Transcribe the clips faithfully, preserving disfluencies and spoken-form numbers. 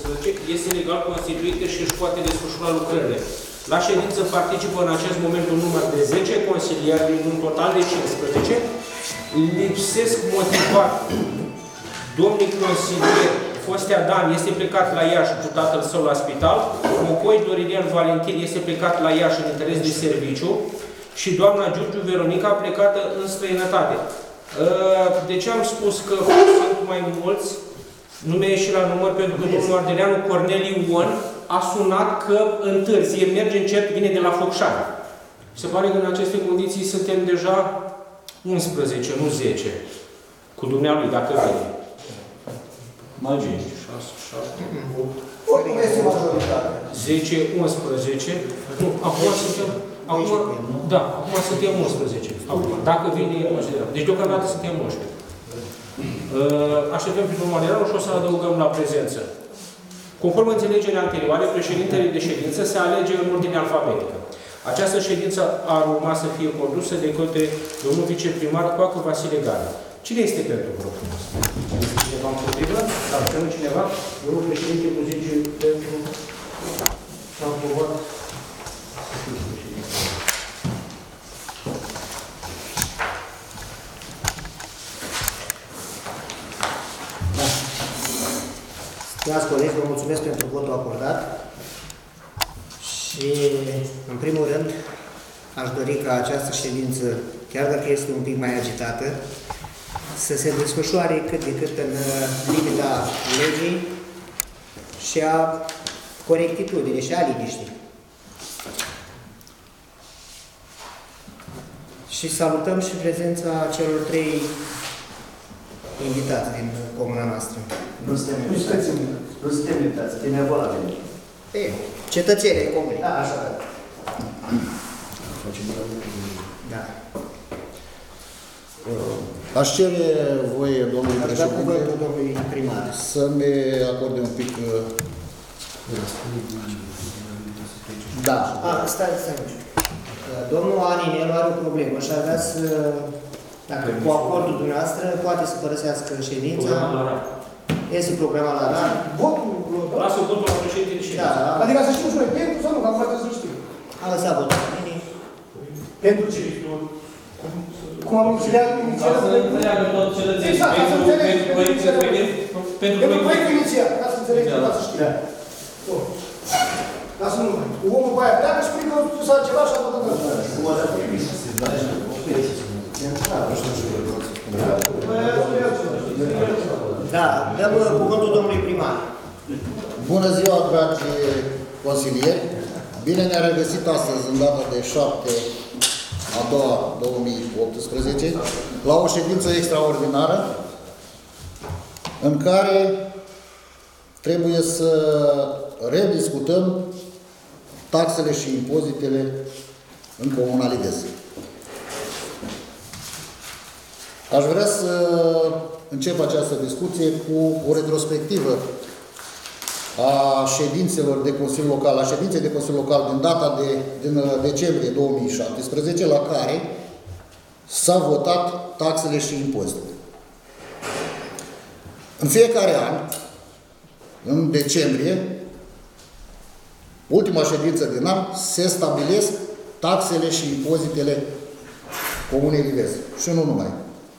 unsprezece este legal constituită și își poate desfășura lucrările. La ședință participă în acest moment un număr de zece consilieri din un total de cincisprezece. Lipsesc motivat domnul consilier Fostea Dan este plecat la Iași cu tatăl său la spital, Mocoi Dorilian Valentin este plecat la Iași în interes de serviciu și doamna Giurgiu Veronica plecată în străinătate. De ce am spus că sunt mai mulți? Nu mi-a ieșit la număr pentru că domnul Ardeleanu Corneliu Ion a sunat că întârzie, merge încet, vine de la Focșani. Se pare că în aceste condiții suntem deja unsprezece, nu zece. Cu dumnealui, dacă vine. Mai bine. șase, șapte, opt. Oricum este majoritatea. zece, unsprezece. Nu, acum suntem... Acum, da, acum suntem unsprezece. Acum, dacă vine, e considerat. Deci deocamdată suntem unsprezece. Așteptăm prin urmare și o să adăugăm la prezență. Conform înțelegerii anterioare, președintele de ședință se alege în ordine alfabetică. Această ședință ar urma să fie condusă de către domnul viceprimar Coacă Vasile Gane. Cine este pentru propunere? Este cineva împotrivă? Dacă nu cineva, domnul președinte cu zice pentru s-a aprovat. Stimați colegi, vă mulțumesc pentru votul acordat și, în primul rând, aș dori ca această ședință, chiar dacă este un pic mai agitată, să se desfășoare cât de cât în limita legii și a corectitudinii și a liniștii. Și salutăm și prezența celor trei invitați din comuna noastră. Nu suntem invitați. Nu suntem invitați. Suntem evolabili. E, cetățenii ai comunei. Da, așa. Da. Aș cere voie, domnului președinte, domnului primar, să-mi acorde un pic... Da. A, stai, stai. Domnul Aninel are o problemă și ar vrea să, dacă cu acordul dumneavoastră, poate să părăsească ședința. Este problema la R A R. Votul, lasă votul la președinte de ședință. Da. Adică să știm și noi pentru sau nu, că acum trebuie să știm. Am lăsat votul. Pentru ce? Cum am inițiat inițiat? Ca să înțeleagă tot cetățenii. Exact, ca să înțelegi. Pentru proiectul inițiat, ca să înțelegi, ca să știi. Lasă nu mai. Omul pe aia pleacă și spune că tu s-a ceva și a tot atât. Cum a dat permis să se dai și Da, dăm cuvântul domnului primar. Bună ziua, dragi consilieri! Bine ne-a regăsit astăzi, în data de șapte a doua două mii optsprezece, la o ședință extraordinară în care trebuie să rediscutăm taxele și impozitele în Comuna Lides. Aș vrea să încep această discuție cu o retrospectivă a ședințelor de Consiliu Local, la ședințe de Consiliu Local din data de din decembrie două mii șaptesprezece, la care s-a votat taxele și impozitele. În fiecare an, în decembrie, ultima ședință din an, se stabilesc taxele și impozitele Comunei Lides. Și nu numai.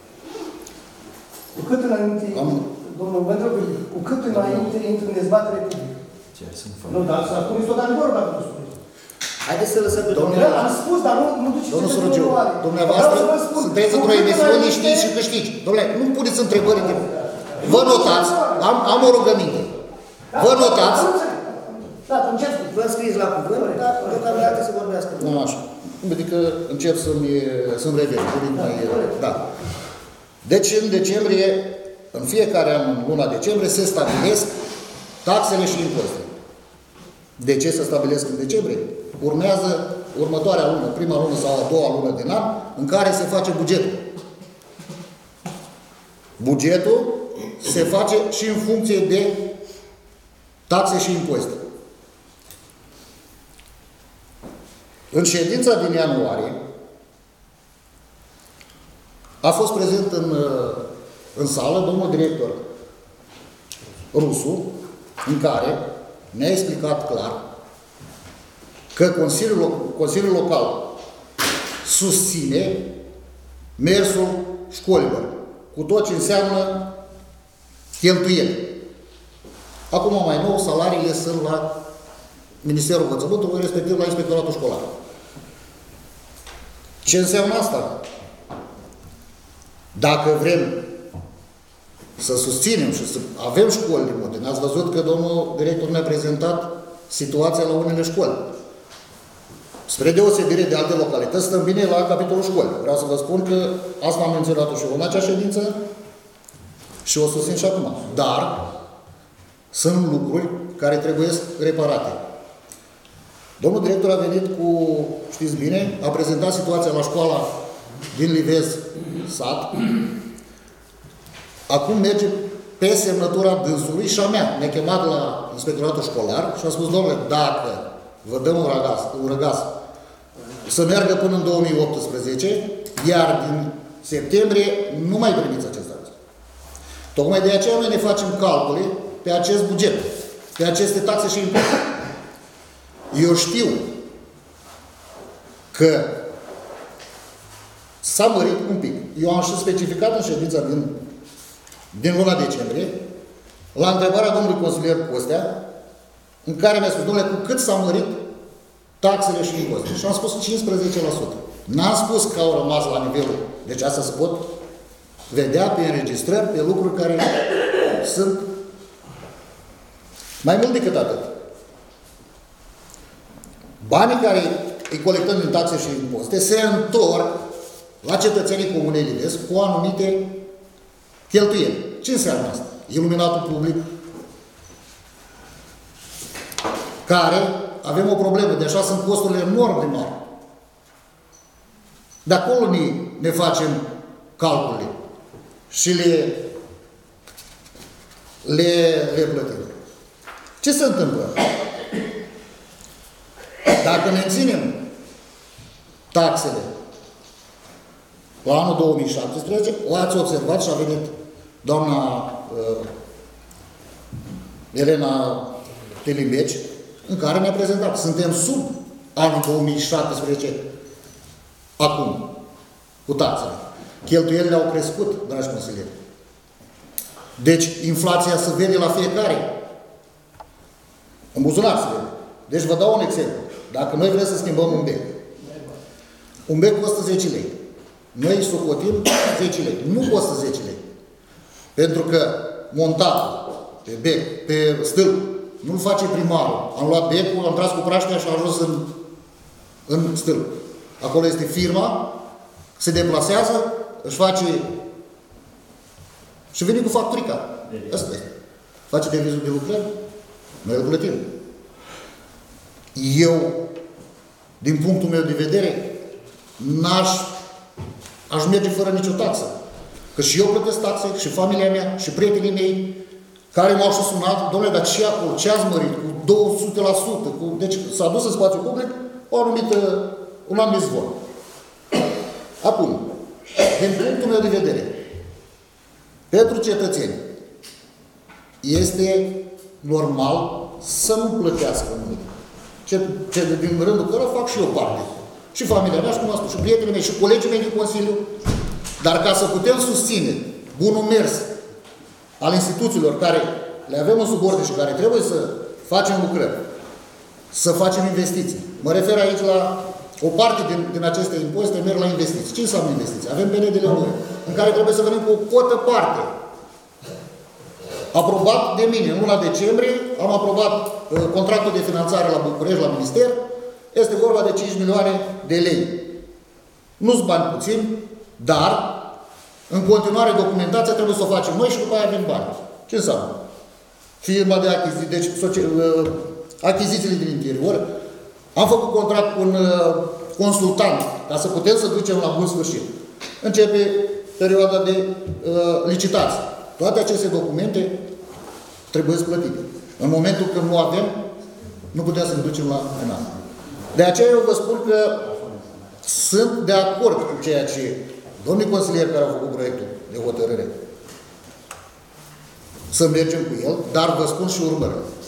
Cu cât înainte, Am... domnul Mândră, cu cât înainte intră în dezbatere publică. Nu, dar să spuneți tot adevărul dacă nu spuneți. Haideți să lăsăm pe domnul. Am spus, dar nu, nu duceți Domnul pe Sărăgiu, promovare. dumneavoastră sunteți într-o emisiune, știți și câștiți. Domnule, nu puneți întrebări. Vă notați, am, am o rugăminte. Vă notați. Da, îmi cer scuze. Vă înscriți la cuvânt, dar deocamdată să vorbească. Nu, așa. Adică încep să-mi să revin. Da. Deci, în decembrie, în fiecare an, în luna decembrie, se stabilesc taxele și impozitele. De ce se stabilesc în decembrie? Urmează următoarea lună, prima lună sau a doua lună din an, în care se face bugetul. Bugetul se face și în funcție de taxe și impozite. În ședința din ianuarie a fost prezent în, în sală domnul director Rusu, în care ne-a explicat clar că Consiliul, Consiliul Local susține mersul școlilor, cu tot ce înseamnă cheltuieli. Acum, mai nou, salariile sunt la Ministerul Învățământului, respectiv la Inspectoratul Școlar. Ce înseamnă asta? Dacă vrem să susținem și să avem școli din moderne, ați văzut că domnul director ne-a prezentat situația la unele școli. Spre deosebire de alte localități, stăm bine la capitolul școli. Vreau să vă spun că asta am menționat-o și eu în acea ședință și o susțin și acum. Dar sunt lucruri care trebuie reparate. Domnul director a venit cu, știți bine, a prezentat situația la școala din Livez sat. Acum merge pe semnătura dânsului și a mea. Ne-a chemat la Inspectoratul Școlar și a spus, domnule, dacă vă dăm un răgaz, un răgaz să meargă până în două mii optsprezece, iar din septembrie nu mai primiți acest răgaz. Tocmai de aceea noi ne facem calcule pe acest buget, pe aceste taxe și impozite. Eu știu că s-a mărit un pic. Eu am și specificat în ședința din, din luna decembrie, la întrebarea domnului consilier Costea, în care mi-a spus, domnule, cu cât s-a mărit taxele și impozitele? Și am spus cincisprezece la sută. N-am spus că au rămas la nivelul. Deci asta se pot vedea pe înregistrări, pe lucruri care sunt mai mult decât atât. Banii care îi colectăm din taxe și impozite se întorc la cetățenii Comunei Livez cu anumite cheltuieli. Ce înseamnă asta? Iluminatul public, care avem o problemă, de așa sunt costurile enorm de mari. De acolo ne, ne facem calculele și le, le, le plătim. Ce se întâmplă? Dacă menținem taxele la anul două mii șaptesprezece, o-ați observat și a venit doamna uh, Elena Telimbeci, în care ne-a prezentat. Suntem sub anul două mii șaptesprezece acum, cu taxele. Cheltuielile au crescut, dragi consilieri. Deci, inflația se vede la fiecare. În buzunar se vede. Deci, vă dau un exemplu. Dacă noi vrem să schimbăm un bec, un bec costă zece lei. Noi socotim zece lei. Nu costă zece lei. Pentru că montatul pe bec, pe stâlp, nu-l face primarul. Am luat becul, am tras cu praștea și am ajuns în, în stâlp. Acolo este firma, se deplasează, își face și vine cu facturica. Asta este. Face devizul de lucrări, noi îl plătim. Eu, din punctul meu de vedere, n-aș aș merge fără nicio taxă. Că și eu plătesc taxe, și familia mea, și prietenii mei, care m-au și sunat, domnule, dar ce acolo, ce ați mărit? Cu două sute la sută. Cu... Deci s-a dus în spațiu public o anumită, un anumit zvon. Acum, din punctul meu de vedere, pentru cetățeni, este normal să nu plătească nimic. Ce, ce din rândul cărora fac și eu parte. Și familia mea, și cum am spus, și prietenii mei, și colegii mei din Consiliu. Dar ca să putem susține bunul mers al instituțiilor care le avem în subordine și care trebuie să facem lucrări, să facem investiții. Mă refer aici la o parte din, din aceste impozite merg la investiții. Ce înseamnă investiții? Avem P N D-le noi, în care trebuie să venim cu o cotă parte. Aprobat de mine. În luna decembrie am aprobat uh, contractul de finanțare la București, la Minister. Este vorba de cinci milioane de lei. Nu-s bani puțini, dar în continuare documentația trebuie să o facem noi și după aia avem bani. Ce înseamnă? Firma de achiziții, deci uh, achizițiile din interior. Am făcut contract cu un uh, consultant ca să putem să ducem la bun sfârșit. Începe perioada de uh, licitație. Toate aceste documente trebuie plătite. În momentul când nu avem, nu putem să ne ducem la final. De aceea eu vă spun că sunt de acord cu ceea ce domnii consilieri care au făcut proiectul de hotărâre să mergem cu el, dar vă spun și urmările.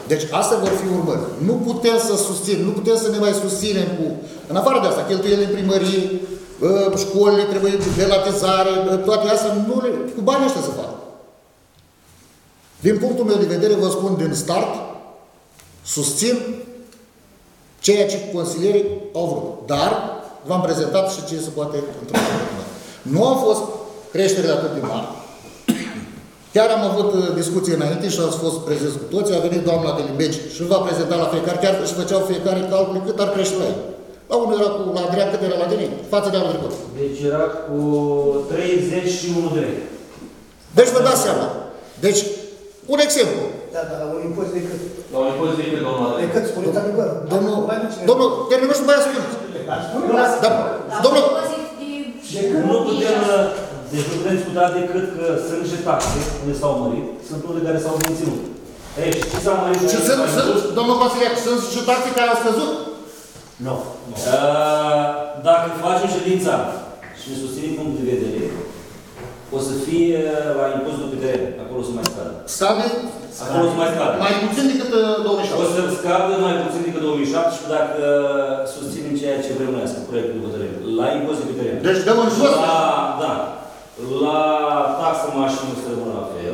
Deci astea vor fi urmări. Nu putem să susținem, nu putem să ne mai susținem cu, în afară de asta, cheltuielile în primărie, școlile trebuie relatizare, toate astea, nu le, cu banii ăștia să fac. Din punctul meu de vedere, vă spun din start, susțin ceea ce consilierii au vrut. Dar v-am prezentat și ce se poate într-un moment. Nu au fost creșterile atât de mari. Chiar am avut discuții înainte și am fost prezenți cu toți. A venit doamna de Limbeci și va prezenta la fiecare, chiar își făceau fiecare calcul cât ar crește la ei. La unul era cu, la Adrian, cât era la tine, față de anul trecut. Deci era cu treizeci și unu de lei. Deci vă dați seama. Deci, un exemplu. Da, dar la un impozit de cât? La un impozit de cât, domnul De cât? Spuneți adevărul. Domnul, domnul, termină și după aia spuneți. Da, domnul, De cât? Nu putem, deci nu putem discuta decât că sunt și taxe unde s-au mărit, sunt unele care s-au menținut. Ei, și ce s-au mărit? și sunt, sunt, domnul Vasiliac, sunt și taxe care au scăzut? Nu. Uh, Dacă facem ședința și ne susținem punctul de vedere, o să fie la impozitul pe teren, acolo o să mai scadă. Scade? Acolo o să mai scadă. Mai puțin decât două mii șapte. O să scadă mai puțin decât două mii șapte și dacă susținem ceea ce vrem noi, asta, proiectul de hotărâre, la impozit pe teren. Deci dăm în jos? La, da. La taxă mașină o să rămână la fel.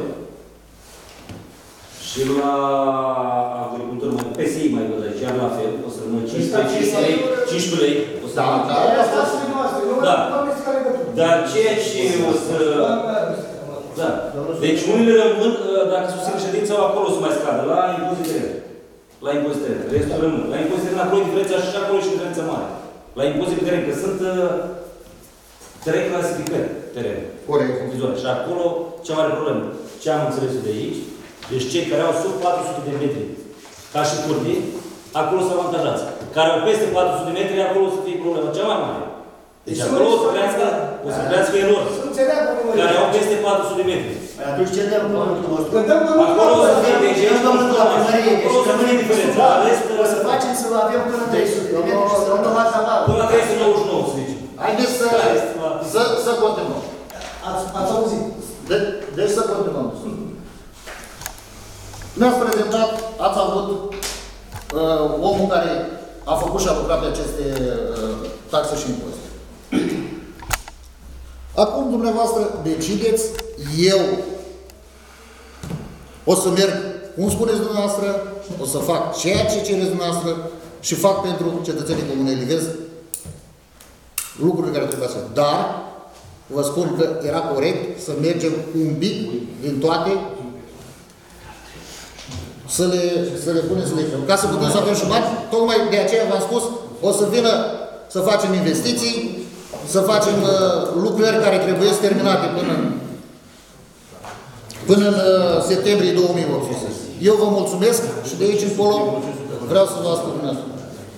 Și la agricultură, P S I mai văd aici, iar la fel, o să rămână cincisprezece lei, cincisprezece lei, o să rămână. Da. Dar ceea ce o să... Da. Deci unele rămân, dacă susțin ședința, acolo o să mai scadă, la impozit teren. La impozit teren. Restul rămân. La impozit teren, acolo e diferența și acolo și diferența mare. La impozit teren, că sunt trei clasificări teren. Corect. Și acolo, cea mare problemă, ce am înțeles de aici, deci cei care au sub patru sute de metri, ca și curbii, acolo sunt avantajați. Care au peste patru sute de metri, acolo o să fie problema cea mai mare. Deci acolo o să crească, o să crească enorm. Care au peste patru sute de metri. Atunci ce dăm pământul nostru? Acolo o să fie, deci aici nu știu la primărie, acolo o să rămâne diferența. O să facem să avem până trei sute de metri și să luăm doar la până la trei sute nouăzeci și nouă, să zicem. Haideți să, să, să continuăm. Ați auzit? De, deci să continuăm. Ne-ați prezentat, ați avut uh, omul care a făcut și a lucrat pe aceste uh, taxe și impozite. Acum dumneavoastră decideți, eu o să merg, cum spuneți dumneavoastră, o să fac ceea ce cereți dumneavoastră și fac pentru cetățenii Comunei Livez lucrurile care trebuie să fac. Dar vă spun că era corect să mergem un pic din toate, să le, să le punem, să le ca să putem să avem și bani. Tocmai de aceea v-am spus, o să vină să facem investiții, să facem uh, lucrări care trebuie să terminate până în, până în uh, septembrie două mii optsprezece. Eu vă mulțumesc și de aici încolo vreau să vă ascult dumneavoastră.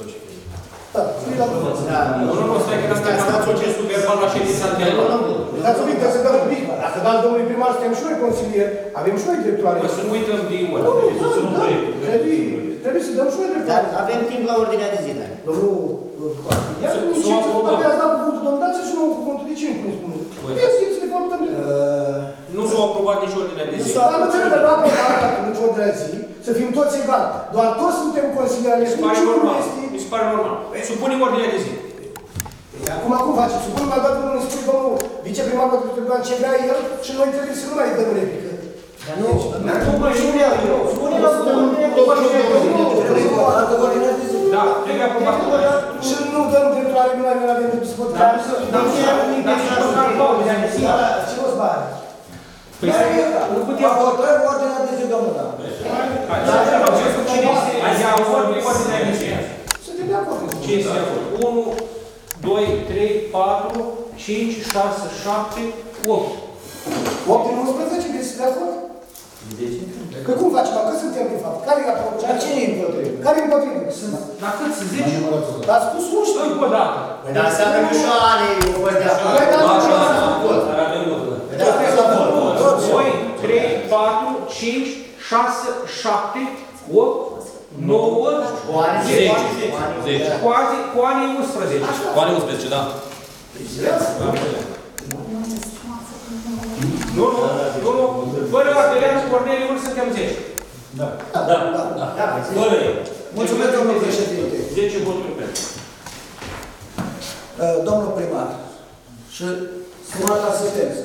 Nu, nu, nu, stai că n-am terminat procesul verbal la ședința anterioară. Dați un pic, să dăm un pic. Dacă dați domnului primar, suntem și noi consilieri, avem și noi dreptoare. Să nu uităm de ori. Nu, nu, da, trebuie, trebuie să dăm și noi Dar dreptoare. avem timp la ordinea de zi, dar. Domnul, iar nu știu ce spune, ați dat cuvântul, domnul, dați și nouă cuvântul, de ce nu pune spune? Vezi, să ne facă Nu s-au aprobat nici ordinea de zi. Dar nu trebuie de aprobat nici ordinea de zi, să fim toți egali. Doar toți suntem consilieri, Mi se pare niciunul normal. este... Mi se pare normal. Supunem ordinea de zi. Acum, cum facem? Supunem mai dat unul, spune domnul viceprimar, domnul ce vrea el și noi trebuie să nu mai dăm replică. Dar nu, nu mai spune eu. Spune la Da, trebuie aprobat. și nu dăm dreptoare, nu mai avem de discutat. Dar nu e nimic de ce o-ți bani? Nu putem Hotărâm ordinea de zi, domnul. Hai, ia ordinea de zi. Suntem de acord. Ce este de acord? unu, doi, trei, patru, cinci, șase, șapte, opt. opt din unsprezece, deci de acord? Că cum facem? Că suntem de fapt? Care e apropo? Dar cine e împotrivă? Care e împotrivă? Dar cât să zici? Ați spus unsprezece. Încă o dată. Păi dar înseamnă că și ale o văd de acord. Păi dar nu știu să doi, trei, patru, cinci, șase, șapte, opt, nouă, zece. Cu anii unsprezece. Cu anii unsprezece, da. Nu, nu, nu, nu. Fără apeleanță, Corneliu, nu suntem zece. Da. Da. Da. Corect. Mulțumesc, domnul președinte. zece voturi pentru. Domnul primar și stimată asistență,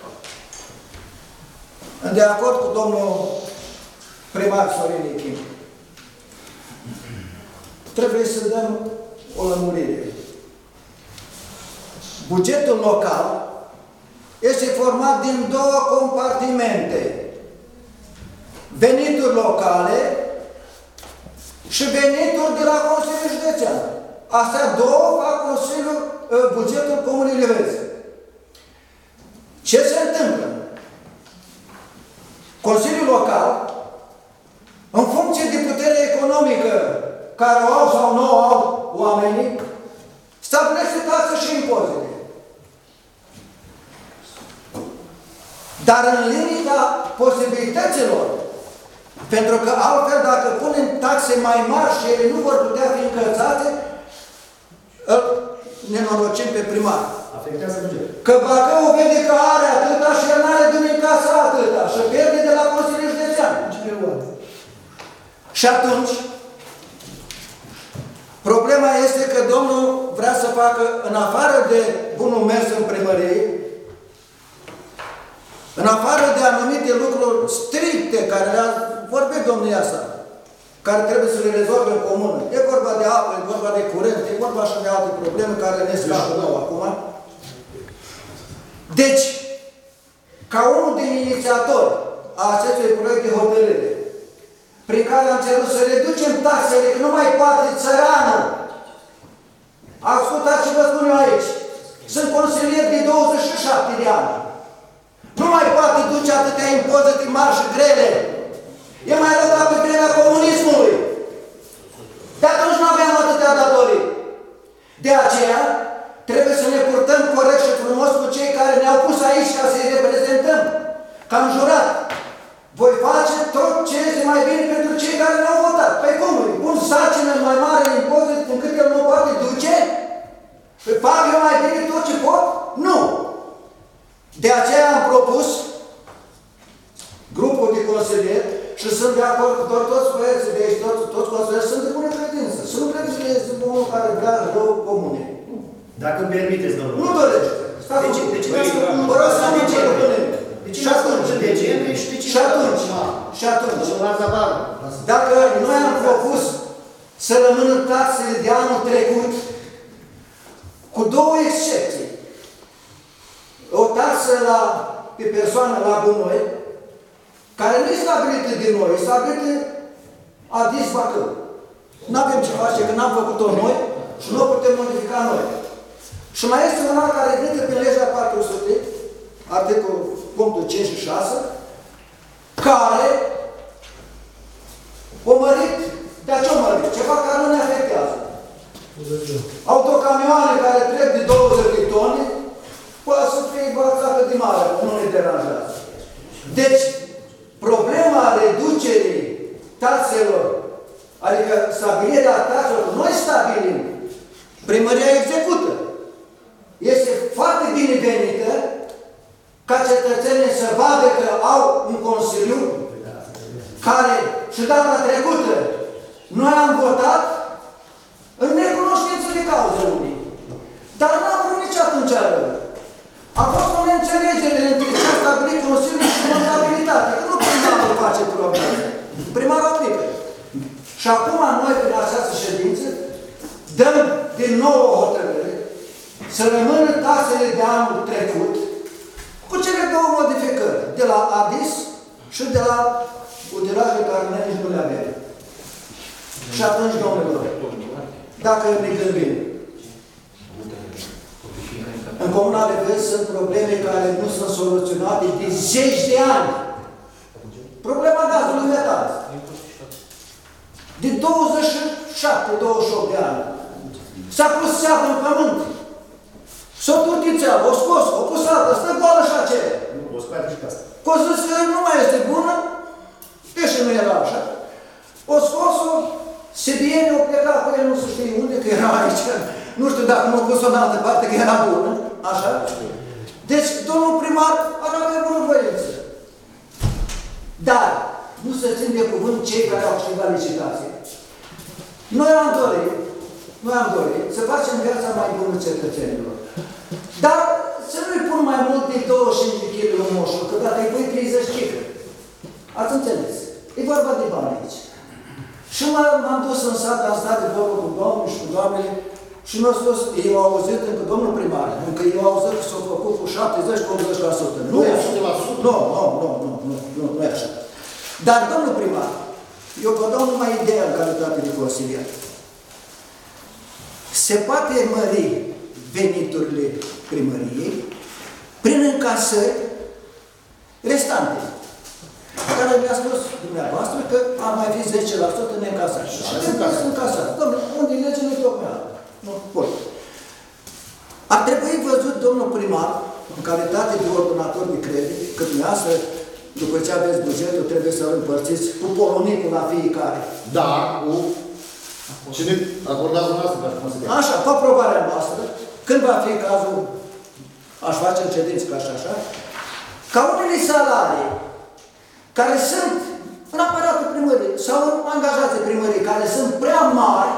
de acord cu domnul primar Sorin Echim, trebuie să dăm o lămurire. Bugetul local este format din două compartimente. Venituri locale și venituri de la Consiliul Județean. Astea două fac Consiliul, bugetul Comunei Livezi. Ce se întâmplă? Consiliul local, în funcție de puterea economică care o au sau nu o au oamenii, stabilește taxe și impozite. Dar în limita posibilităților, pentru că altfel, dacă punem taxe mai mari și ele nu vor putea fi încălțate, îl nenorocim pe primar. Afectează bugetul. Că Bacău vede că are atâta și el n-are din casa atâta și pierde de la Consiliul Județean. Și atunci, problema este că domnul vrea să facă, în afară de bunul mers în primărie, în afară de anumite lucruri stricte care le-a vorbit domnia sa, care trebuie să le rezolve în comună. E vorba de apă, e vorba de curent, e vorba și de alte probleme care ne scapă nouă acum. Deci, ca unul din inițiatori a acestui proiect de hotărâre, prin care am cerut să reducem taxele, că nu mai poate țăranul. Ascultați ce vă spun eu aici. Sunt consilier de douăzeci și șapte de ani. Nu mai poate duce atâtea impozite mari și grele. E mai rău ca pe vremea comunismului. De atunci nu aveam atâtea datorii. De aceea, trebuie să ne purtăm corect și frumos cu cei care ne-au pus aici ca să-i reprezentăm. Că am jurat. Voi face tot ce este mai bine pentru cei care ne-au votat. Păi cum? Pun sarcină mai mare în impozit încât el nu poate duce? Păi fac eu mai bine tot ce pot? Nu! De aceea am propus grupul de consilieri și sunt de acord cu toți, toți băieții de aici, toți, toți consilieri sunt de bună credință. Să nu credeți că este unul care vrea rău comune. Dacă îmi permiteți, domnul. Nu dorește. De ce? De ce? Vă rog să nu ce Și atunci, în decembrie și de ce? Și atunci, și atunci, La Zabar. dacă noi am propus să rămână taxele de anul trecut, cu două excepții. O taxă la, pe persoană la gunoi, care nu e stabilită de noi, e stabilită adis Bacău. Nu avem ce face, că n-am făcut-o noi și nu o putem modifica noi. Și mai este un alt care intră pe legea patru sute, articolul punctul cinci și șase, care o mărit, de ce o mărit? Ceva care nu ne afectează. Autocamioane care trec de douăzeci de tone, poate să fie bațată de mare, nu ne deranjează. Deci, problema reducerii taxelor, adică stabilirea taxelor, noi stabilim, primăria execută. Este foarte binevenită ca cetățenii să vadă că au un consiliu care și data trecută noi am votat în necunoștință de cauză unii. Dar nu am vrut nici atunci rău. A fost o neînțelegere între ce a stabilit Consiliul și montabilitate. Nu primarul face probleme. Primarul aplică. Și acum noi, prin această ședință, dăm din nou o hotărâre să rămână taxele de anul trecut cu cele două modificări, de la ADIS și de la utilaje care noi nici nu le avem. Și atunci, domnilor, dacă ne gândim, în Comuna Livezi sunt probleme care nu sunt soluționate de zeci de ani. Problema gazului metal. De douăzeci și șapte douăzeci și opt de ani. S-a pus țeavă în pământ. S-a turtit țeavă, o scos, o pus altă, stă goală și aceea. O scoate și pe asta. Că o zis că nu mai este bună, deși nu era așa. O scos-o, sibienii au plecat cu el, nu se știe unde, că era aici. Nu știu dacă nu a pus-o în altă parte, că era bună, așa. Deci, domnul primar ar avea bună voință. Dar, nu se țin de cuvânt cei care au câștigat licitație. Noi am dorit, noi am dorit să facem viața mai bună cetățenilor. Dar să nu-i pun mai mult de douăzeci și cinci de kilograme moșul, că dacă îi pui treizeci cifre. Ați înțeles? E vorba de bani aici. Și m-am dus în sat, am stat de vorbă cu domnul și cu doamnele și mi-au spus, eu au auzit încă domnul primar, încă eu au auzit că s-au făcut cu șaptezeci la optzeci la sută. Nu e așa. Nu, nu, nu, nu, nu, nu, nu e așa. Dar, domnul primar, eu vă dau numai ideea în calitate de consilier. Se poate mări veniturile primăriei prin încasări restante, care mi-a spus dumneavoastră că ar mai fi zece la sută neîncasări. Și trebuie să încasări. Domnule, unde e legea, nu-i tocmai altă. Nu, bun. Ar trebui văzut domnul primar, în calitate de ordonator de credit, că dumneavoastră, după ce aveți bugetul, trebuie să-l împărțiți cu polonicul la fiecare. Da, cu... Cine acordați noastră ca consilier? Așa, cu aprobarea noastră, când va fi cazul, aș face în ședință ca și așa, ca unele salarii care sunt în aparatul primării sau în angajații primării care sunt prea mari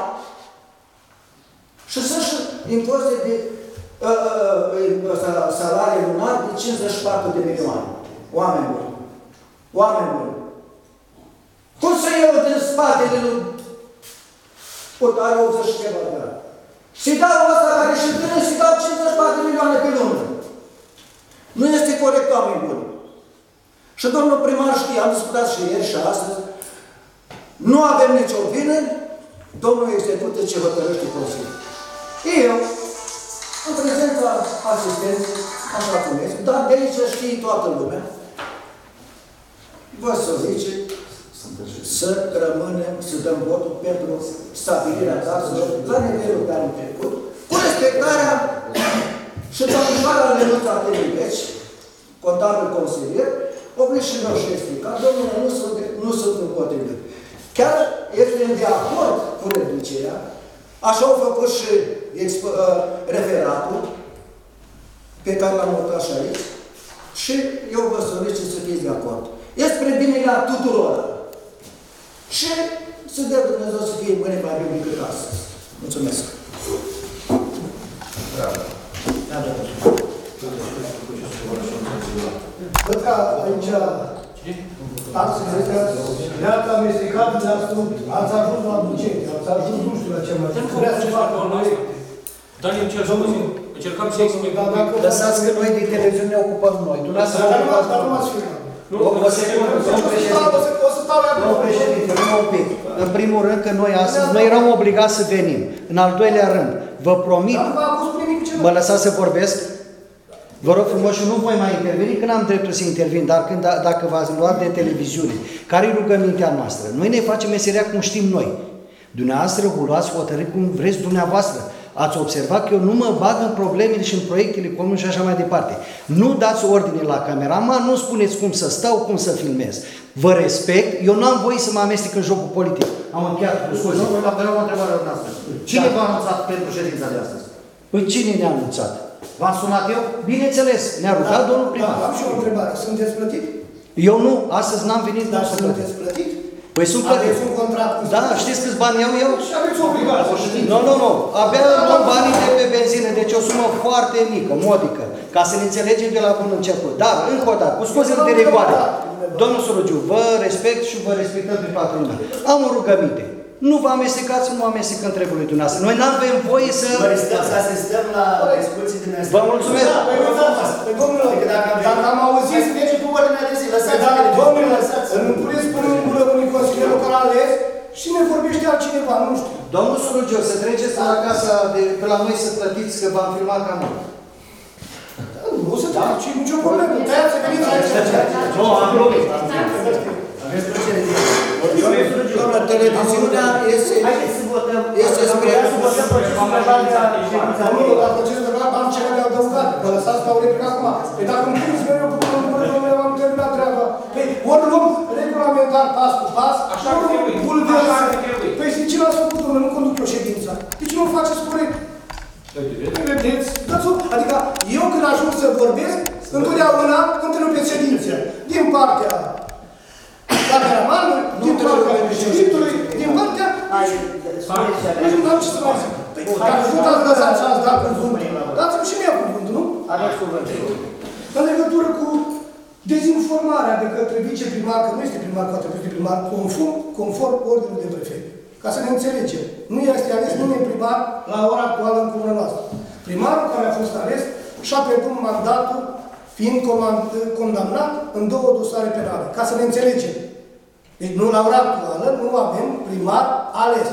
și sunt și impozite de uh, uh, salarii lunari de cincizeci și patru de milioane. Oameni buni. Oameni buni. Cum să iau din spatele lui pot are optzeci și ceva de ani? Și dau ăsta care și tână și dau cincizeci și patru de milioane pe lună. Nu este corect, oameni buni. Și domnul primar știe, am discutat și ieri și astăzi, nu avem nicio vină, domnul execută ce hotărăște Consiliul. Eu, în prezența asistenței, așa cum este, dar de aici știe toată lumea, vă solicit să rămânem, să dăm votul pentru stabilirea taxelor la nivelul de anul trecut, cu respectarea și domnișoara Lenuța Telimbeci, contabil consilier, oblig și vreau și explicat, domnule, nu sunt, nu sunt împotrivit. Chiar este de acord cu reducerea, așa au făcut și expo, uh, referatul, pe care l-am notat și aici, și eu vă solicit să fiți de acord. Este spre binele tuturor. Și să dea Dumnezeu să fie mâine mai bine decât astăzi. Mulțumesc. Bravo. Da, da. Văd că aici taxele astea le-ați amestecat, le-ați spus, ați ajuns la buget, ați ajuns nu știu la ce mai vrea să facă proiecte. Dar eu încercăm, încercăm să explicăm. Lăsați că noi de televiziune ne ocupăm noi. Tu lasă să ocupați Dar nu m-ați filmat. O secundă, domnul președinte. Domnul președinte, numai un pic. În primul rând că noi astăzi, noi eram obligați să venim. În al doilea rând, vă promit, mă lăsați să vorbesc? Vă rog frumos și nu voi mai interveni, că n-am dreptul să intervin, dar când, dacă v-ați luat de televiziune, care-i rugămintea noastră? Noi ne facem meseria cum știm noi. Dumneavoastră vă luați hotărâri cum vreți dumneavoastră. Ați observat că eu nu mă bag în problemele și în proiectele comune și așa mai departe. Nu dați ordine la cameraman, nu spuneți cum să stau, cum să filmez. Vă respect, eu nu am voie să mă amestec în jocul politic. Am încheiat cu scuze. Domnul, la o întrebare la noastră. Cine v-a anunțat pentru ședința de astăzi? Păi cine ne-a anunțat? V-am sunat eu? Bineînțeles, ne-a rugat domnul primar. Am și o întrebare. Sunteți plătit? Eu nu, astăzi n-am venit, Dar nu sunt plătit. sunteți plătit? Păi sunt plătit. Aveți un contract cu... Da, știți câți bani iau eu? Și aveți obligație. Nu, nu, nu. Abia luăm banii de pe benzină, deci o sumă foarte mică, modică, ca să ne înțelegem de la bun început. Dar, încă o dată, cu scuzele de rigoare. Domnul Surugiu, vă respect și vă respectăm pe toată lumea. Am o rugăminte. Nu vă amestecați, nu amestecăm treburile dumneavoastră. Noi nu avem voie să... să asistăm la discuții din astea. Vă mulțumesc. Păi, păi, domnule, dacă am auzit... Merge cu ordinea de zi, lăsați. Dar, domnule, îmi puneți până în gură unui consilier care a ales și ne vorbește altcineva, nu știu. Domnul Surugiu, să treceți la casa de pe la noi să plătiți, că v-am filmat cam mult. Nu se trece, nicio problemă. Tăiați să veniți aici. Nu, am glumit. Doamna, televiziunea este... Haideți să votăm. Este spre... Să votăm procesul verbal de ședința. Nu, dar procesul verbal am ceva de adăugat. Vă lăsați ca o replică acum. Păi dacă îmi puneți mereu cu domnule, am terminat treaba. Păi ori luăm regulamentar pas cu pas, ori bulversăm. Păi și ce l-ați făcut, domnule? Nu conduc eu ședința. De ce nu o faceți corect? Vedeți? Adică eu când ajung să vorbesc, întotdeauna întrerupeți ședințe. Din partea cameraman, Nici nu am ce să mai zic. Dacă tot ați lăsat și ați dat cuvântul, dați-mi și mie cuvântul, nu? Aveți cuvântul. În legătură cu dezinformarea de către viceprimar, că nu este primar, poate fi primar, conform, conform ordinului de prefect. Ca să ne înțelegem. Nu este ales nimeni primar la ora actuală în comuna noastră. Primarul care a fost ales și-a pierdut mandatul fiind condamnat în două dosare penale. Ca să ne înțelegem. Deci nu la ora actuală nu avem primar ales.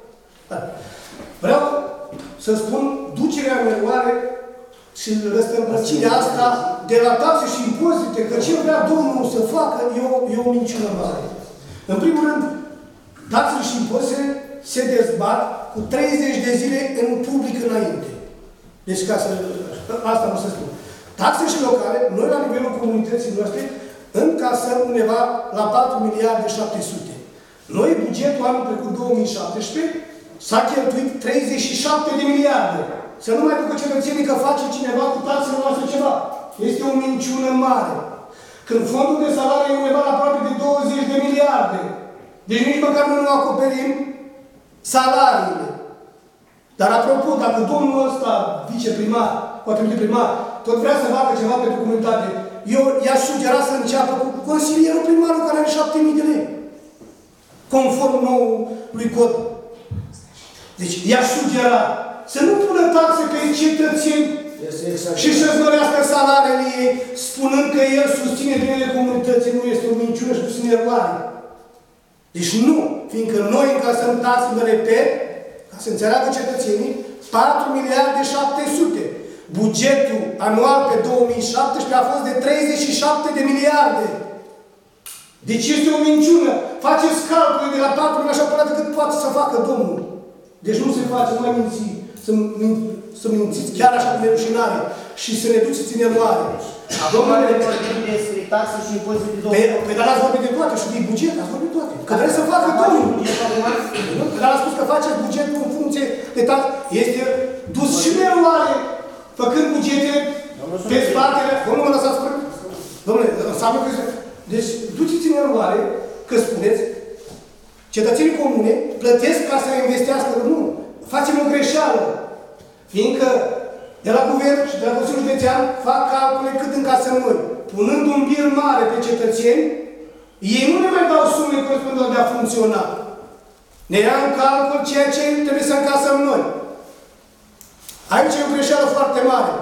Vreau să spun ducerea în eroare și răstălmăcirea asta de la taxe și impozite, că ce vrea Domnul să facă e o, e o minciună mare. În primul rând, taxele și impozitele se dezbat cu treizeci de zile în public înainte. Deci ca să... asta nu se spun. Taxe și locale, noi la nivelul comunității noastre, încasăm undeva la patru miliarde șapte sute. Noi, bugetul anul trecut două mii șaptesprezece, s-a cheltuit treizeci și șapte de miliarde. Să nu mai ducă cetățenii că face cineva cu taxele noastre ceva. Este o minciună mare. Când fondul de salarii e undeva la aproape de douăzeci de miliarde. Deci nici măcar nu acoperim salariile. Dar apropo, dacă domnul ăsta, viceprimar, poate viceprimar, tot vrea să facă ceva pentru comunitate, eu i-aș sugera să înceapă cu consilierul primarul care are șapte mii de lei. Conform noului cod. Deci i-aș sugera să nu pună taxe pe cetățeni și să-ți dorească salariile ei, spunând că el susține binele comunității, nu este o minciună și susține eroare. Deci nu, fiindcă noi încasăm taxe, mă repet, ca să înțeleagă cetățenii, patru miliarde șapte sute. Bugetul anual pe două mii șaptesprezece a fost de treizeci și șapte de miliarde. Deci este o minciună. Faceți calcule de la patru miliarde așa până cât poate să facă Domnul. Deci nu se face, nu mai minți, să, min, să mințiți chiar așa de rușinare și să ne duceți în eroare. Domnule, vorbim despre taxe și impozite de două. Păi dar ați vorbit de toate și de buget, ați vorbit de toate. Că trebuie să facă Domnul. Că dar a spus că faceți bugetul în funcție de taxe. Este dus și în eroare, făcând bugete pe spatele. Domnul, mă lăsați vorbit. Domnule, înseamnă că... Deci, duceți în eroare că spuneți cetățenii comune plătesc ca să investească. Nu. Facem o greșeală. Fiindcă de la guvern și de la Consiliul Județean fac calcule cât încasăm noi. Punând un bir mare pe cetățeni, ei nu ne mai dau sume corespunzătoare de a funcționa. Ne ia în calcul ceea ce trebuie să încasăm noi. Aici e o greșeală foarte mare.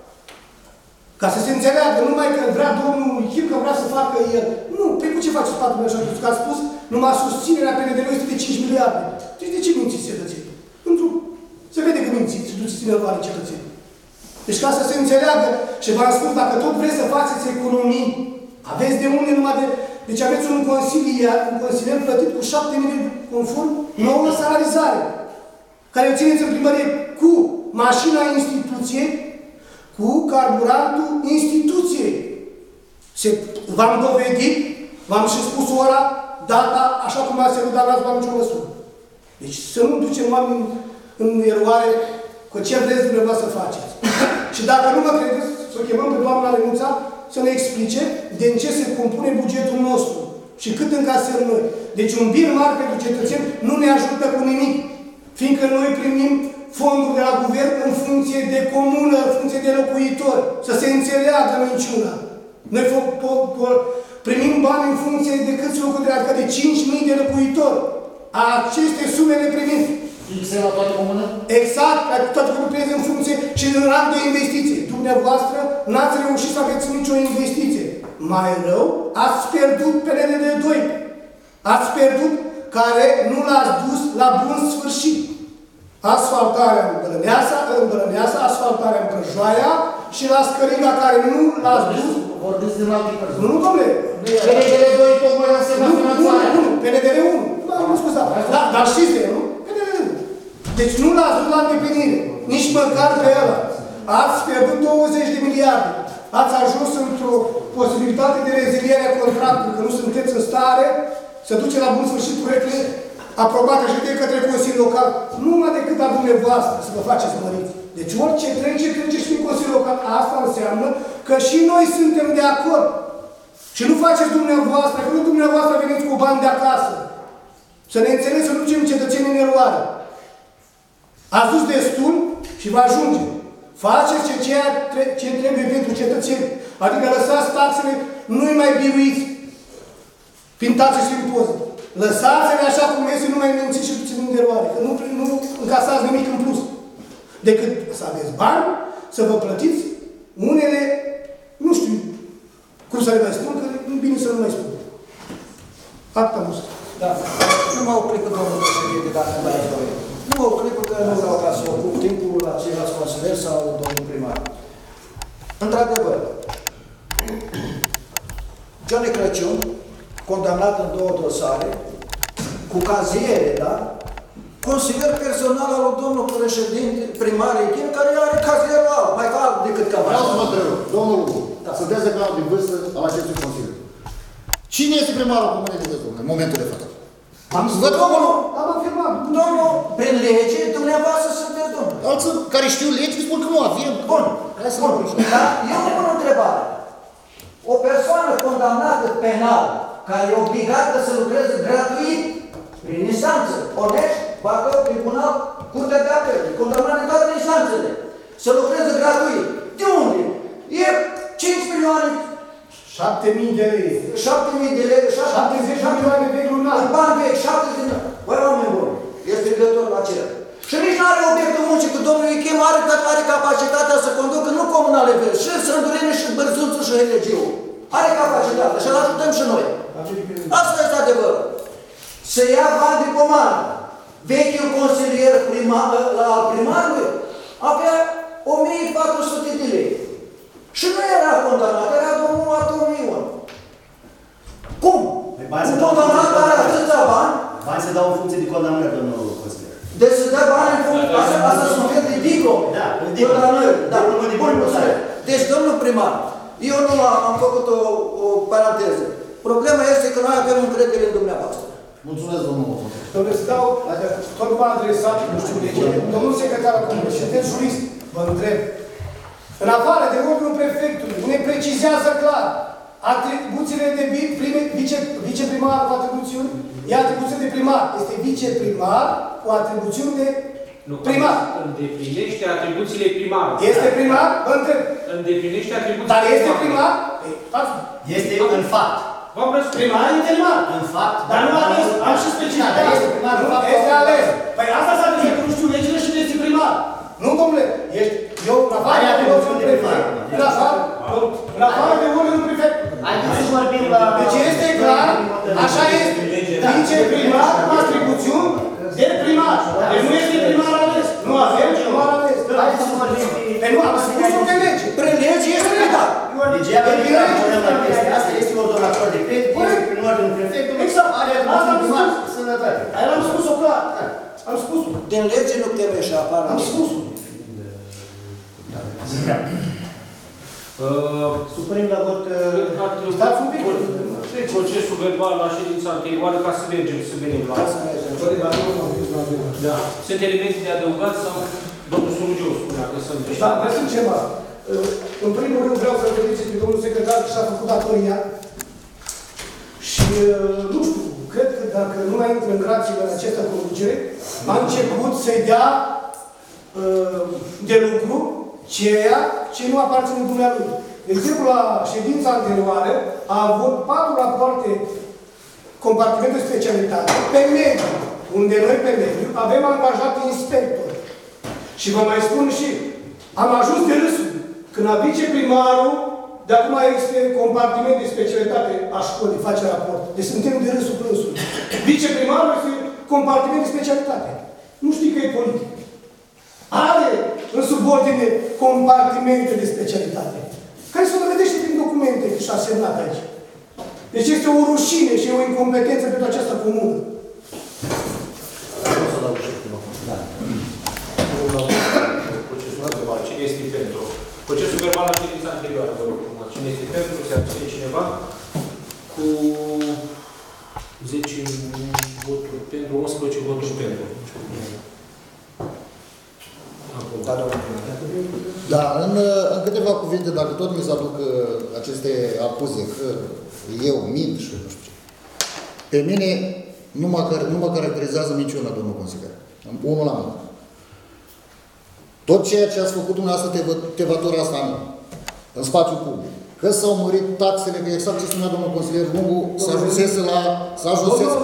Ca să se înțeleagă, numai că vrea domnul Chip, că vrea să facă el. Nu, pe cu ce faceți patru miliarde? Că a spus, numai susținerea P N D L-ului este de cinci miliarde. Deci de ce mințiți cetățenii? Pentru se vede că mințiți și duceți în eroare cetățenii. Deci ca să se înțeleagă, și v-am spus, dacă tot vreți să faceți economii, aveți de unde numai de... Deci aveți un consilier, un consilier plătit cu șapte mii conform nouă salarizare, care o țineți în primărie cu mașina instituției, cu carburantul instituției. V-am dovedit, v-am și spus ora, data, așa cum ați cerut, dar n-ați luat nicio măsură. Deci să nu ducem oameni în eroare cu ce vreți dumneavoastră să faceți. Și dacă nu mă credeți, să o chemăm pe doamna Lenuța să ne explice din ce se compune bugetul nostru și cât încasăm noi. Deci un bir mare pentru cetățeni nu ne ajută cu nimic, fiindcă noi primim fonduri de la guvern în funcție de comună, în funcție de locuitori, să se înțeleagă minciuna. Noi primim bani în funcție de câți locuitori, adică de cinci mii de locuitori. Aceste sume le primim. Fixe la toată comună? Exact, toate comunitățile în funcție și în rang de investiție. Dumneavoastră n-ați reușit să aveți nicio investiție. Mai rău, ați pierdut P N D L doi. Ați pierdut care nu l-ați dus la bun sfârșit. Asfaltarea în Bălăneasa, în Bălăneasa, asfaltarea în Brăjoaia și la Scăriga care nu l-ați dus. Vorbiți din alte părți. Nu, nu, domnule. P N D L doi tocmai la semnă finanțarea. Nu, nu, P N D L unu. Nu scuza. Da, dar știți de el, nu? P N D L unu. Deci nu l-ați dus la îndeplinire. Nici măcar pe ăla. Ați pierdut douăzeci de miliarde. Ați ajuns într-o posibilitate de reziliere a contractului, că nu sunteți în stare să duce la bun sfârșit proiectele aprobate și de către Consiliul Local. Numai decât a dumneavoastră să vă faceți măriți. Deci orice trece, trece și în Consiliul Local. Asta înseamnă că și noi suntem de acord. Și nu faceți dumneavoastră, că nu dumneavoastră veniți cu bani de acasă. Să ne înțelegem, să nu ducem cetățenii în eroare. Ați dus destul și vă ajunge. Faceți ce, ceea ce trebuie pentru cetățeni. Adică lăsați taxele, nu-i mai biruiți prin taxe și impozite. Lăsați-le așa cum este, nu mai mențiți și duceți în eroare. Că nu, nu încasați nimic în plus. Decât să aveți bani, să vă plătiți unele, nu știu cum să le mai spun, că nu bine să nu mai spun. Atâta nu știu. Da. Nu mă opresc cu domnul președinte, dacă nu mai doi. Nu mă opresc că nu vreau ca să ocup timpul la ceilalți consilieri sau domnul primar. Într-adevăr, Johnny Crăciun, condamnat în două dosare, cu caziere, da? Consilier personal al lui domnul președinte, primar Echim, care are cazierul alt, mai alt decât ca Vreau să mă întreb, domnul Lugu, da. Sunteți declarat din vârstă al acestui Consiliu. Cine este primarul Comunei de Vârstă, în momentul de față? Am Văd domnul, am afirmat. Domnul, prin lege, dumneavoastră sunteți domnul. Alții care știu legi spun că nu avem. Bun, Hai să bun. mă Dar eu nu pun o întrebare. O persoană condamnată penal, care e obligată să lucreze gratuit, prin instanță, onești, Bacău, tribunal, curtea de apel, condamnat în toate instanțele, să lucreze gratuit. De unde? E cinci milioane, șapte mii de lei. șapte mii de lei, șaptezeci de milioane de lunar. în bani vechi, șaptezeci de milioane. Băi, oameni buni, este strigător la cer. Și nici nu are obiectul muncii, că domnul Ichem are, are capacitatea să conducă nu comunale verzi, și Sândurene, și Bărzuțul, și Helegiu. Are capacitatea și îl ajutăm și noi. Asta este adevărul. Să ia bani de comandă. Vechiul consilier primar, al primarului avea o mie patru sute de lei. Și nu era condamnat, era domnul Atomiu Ion. Cum? Un condamnat are atâția bani? Bani se dau în funcție de condamnări, domnul consilier. Deci se dă bani în funcție, asta, asta sunt un fel de diplom. Da, diplom. Da, deci, domnul primar, eu nu am, am făcut o, o paranteză. Problema este că noi avem încredere în dumneavoastră. Mulțumesc, domnul. Domnule, să dau, tot m-a adresat, nu știu de ce, domnul secretar al Comunei, sunteți jurist, vă întreb. În afară de ordinul prefectului, ne precizează clar atribuțiile de prime, vice, viceprimar cu atribuțiuni, e atribuție de primar, este viceprimar cu atribuțiuni de primar. Îndeplinește atribuțiile primarului. Este primar? Vă întreb. Îndeplinește atribuțiile Dar este primar? Este în fapt. V-am răspuns. Primar este primar. În fapt. Dar nu ales, am și specificat. Este primar în fapt. Este ales. Păi asta s-a zis că nu știu legile și este primar. Nu, domnule, ești, eu, în afară de ordinul prefect, în afară, în afară de ordinul prefect. Haideți să vorbim la... Deci este clar, așa este, viceprimar cu atribuțiuni de primar. Deci nu este primar ales. Nu avem primar ales. Haideți să vorbim... Pe nu, am spus-o pe lege. Prin lege este primar. Degeaba ne punem la chestia asta, este ordonator de credit, este prin ordinul prefectului, are atribuții primar, sănătate. Aia am spus-o clar. Am spus-o. Din lege nu trebuie și apară. Am spus-o. Supunem la vot... Stați un pic. Procesul verbal la ședința anterioară ca să mergem, să venim la asta. Da. Sunt elemente de adăugat sau domnul Solugiu spunea că sunt... Da, mai sunt ceva. În primul rând vreau să-l felicit pe domnul secretar că și-a făcut datoria. Și, nu știu, cred că dacă nu mai intră în grație în această conducere, a început să-i dea de lucru ceea ce nu aparține dumnealui. De exemplu, la ședința anterioară a avut patru rapoarte compartimente de specialitate pe mediu, unde noi pe mediu avem angajat inspectori. Și vă mai spun și, am ajuns de râsul când a viceprimarul, de acum este compartiment de specialitate a școlii, face raport. Deci suntem de râsul plânsului. Viceprimarul este compartiment de specialitate. Nu știi că e politic. Are în subordine compartimente de specialitate. Care se dovedește prin documente și a semnat aici. Deci este o rușine și o incompetență pentru această comună. Cine este pentru? Procesul verbal la ședința anterioară, vă rog. Cine este pentru? Se abține cineva? Cu zece voturi pentru, unsprezece voturi pentru. Da, în, în câteva cuvinte, dacă tot mi se aduc aceste acuze că eu mint și nu știu ce. Pe mine Nu mă, nu mă caracterizează minciuna, domnul consilier. Unul la mână. Tot ceea ce ați făcut dumneavoastră tevatura asta în spațiu public, că s-au mărit taxele, că exact ce spunea domnul consilier Lungu, s-a ajunsese la... s-a ajunsese...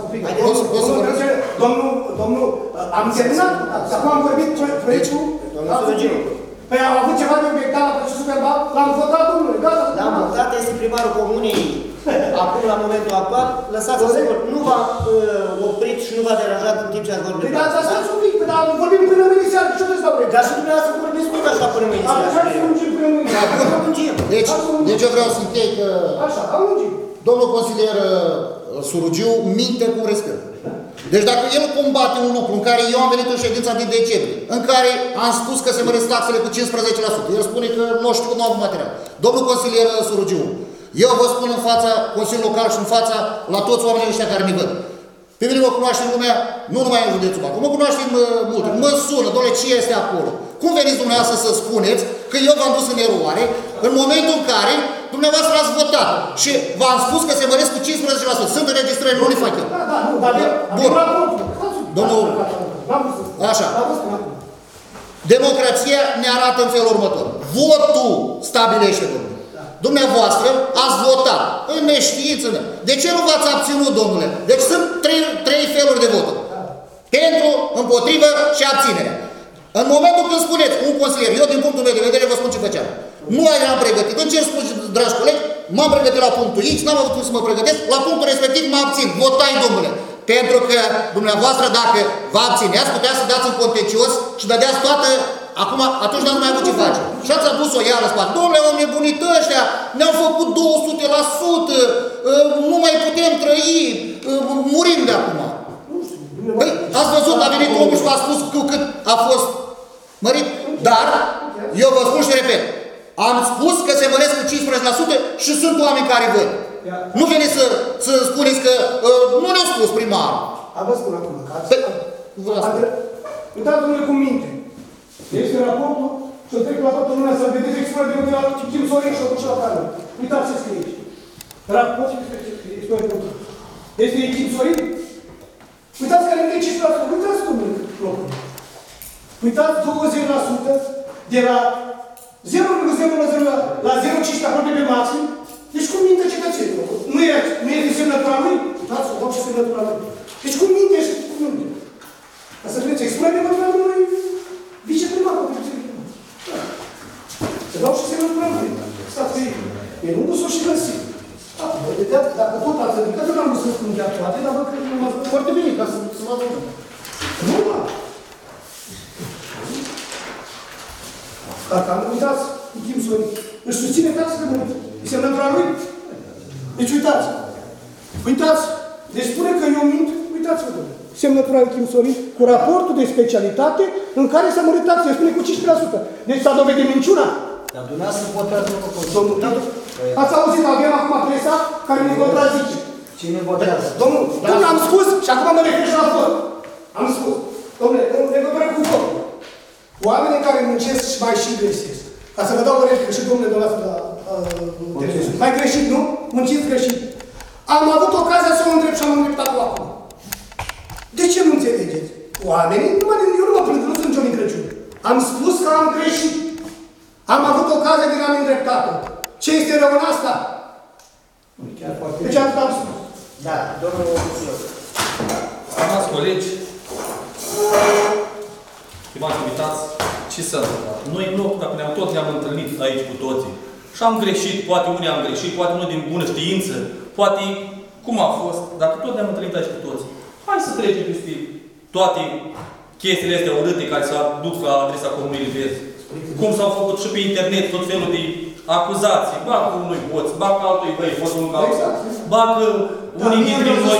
Domnul, domnul, am terminat, acum am vorbit proiectul, păi am avut ceva de obiectat la procesul verbal, l-am votat, domnule, gata. L-am votat, este primarul comunei, acum, la momentul actual, lăsați-vă să vorbim. Nu v-a uh, oprit și nu v-a deranjat în timp ce ați vorbit. Păi da, asta stați un pic, păi da, vorbim până mâine seară, ce trebuie să vă Dar și dumneavoastră vorbiți mult așa până mâine seară. Așa să lungim până mâine seară. Deci, deci eu vreau să închei că... Așa, am lungit. Domnul consilier Surugiu minte cum respect. Deci dacă el combate un lucru în care eu am venit în ședința din decembrie, în care am spus că se măresc taxele cu cincisprezece la sută, el spune că nu știu cum nu am material. Domnul consilier Surugiu, eu vă spun în fața Consiliului Local și în fața la toți oamenii ăștia care ne văd. Pe mine mă cunoaște lumea, nu numai în județul Bacău, mă cunoaște multe, mă sună, doamne, ce este acolo? Cum veniți dumneavoastră să spuneți că eu v-am dus în eroare în momentul în care dumneavoastră ați votat și v-am spus că se măresc cu cincisprezece la sută. Sunt înregistrări, nu le fac eu. Da, da, nu, dar bun. Domnul, așa. Democrația ne arată în felul următor. Votul stabilește, domnule. Dumneavoastră ați votat în neștiință. De ce nu v-ați abținut, domnule? Deci sunt trei, trei feluri de voturi. Pentru, împotrivă și abținerea. În momentul când spuneți un consilier, eu din punctul meu de vedere vă spun ce făceam. Nu eram pregătit. În ce spun, dragi colegi, m-am pregătit la punctul X, n-am avut cum să mă pregătesc, la punctul respectiv mă abțin. Votai, domnule. Pentru că dumneavoastră, dacă vă abțineați, putea să dați în contencios și dădeați toată... Acum, atunci n-ați mai avut ce face. Și ați adus o iară spate. Dom'le, au nebunit ăștia, ne-au făcut două sute la sută, nu mai putem trăi, murim de acum. Păi, ați văzut, a venit omul și v-a spus cu cât a fost mărit. Dar, eu vă spun și repet, am spus că se măresc cu cincisprezece la sută și sunt oameni care văd. Nu veniți să, să spuneți că uh, nu ne-au spus primarul. A vă spun acum, că ați... Uitați-vă cum minte. Este raportul și o trec la toată lumea să vedeți expunerea de unde la Chim Sorin și o duce la care. Uitați ce scrie aici. Raport și expunerea de unde. Este Chim Sorin? Uitați care e cincisprezece la sută. Uitați cum e locul. Uitați douăzeci la sută de la zero virgulă zero zero la zero virgulă cinci aproape pe maxim. Deci cum minte cetățenii? Nu e, nu e semnătura lui? Uitați-o, dau și semnătura lui. Deci cum minte și cum minte? Ca să vedeți, expunerea de unde la lui viceprimarul. Să dau și semnătura lui. Stați pe ei. E nu s-o și găsit. Dacă tot ați adică, nu am vrut să spun chiar toate, dar văd că nu m-ați văzut foarte bine, ca să mă văd. Nu, da. Dacă am uitați, cu Chim Sorin, își susține taxele mărite. E semnătura lui. Deci uitați. Uitați. Deci spune că eu mint, uitați-vă, domnule. Semnătura lui Chim Sorin cu raportul de specialitate în care s-a mărit taxele, spune cu cincisprezece la sută. Deci s-a dovedit minciuna. Dar dumneavoastră votează domnul. Ați auzit, avem acum presa care ne contrazice. Cine votează? Domnul, domnul, am spus și acum mă refer și la vot. Am spus. Domnule, în legătură cu vot. Oamenii care muncesc și mai și găsesc. Ca să vă dau o replică și domnule dumneavoastră la televiziune. Mai greșit, nu? Munciți greșit. Am avut ocazia să o întreb și am îndreptat-o acum. De ce nu înțelegeți? Oamenii, nu mă, eu nu mă plâng, nu sunt Johnny Crăciun. Am spus că am greșit. Am avut ocazia de a-mi îndreptat-o. Ce este rău în asta? Deci atât am spus. Da, domnul Oficiu. Stimați colegi, stimați invitați, ce să întâmplă? Noi nu, dacă ne-am tot ne-am întâlnit aici cu toții. Și am greșit, poate unii am greșit, poate unul din bună știință, poate cum a fost, dacă tot ne-am întâlnit aici cu toții. Hai să trecem peste toate chestiile astea urâte care s-au dus la adresa Comunei Livezi. Cum s-au făcut și pe internet tot felul de acuzații. Ba că unui hoț, ba că altui băi, hoț unul ca altul. Ba că unii dintre noi,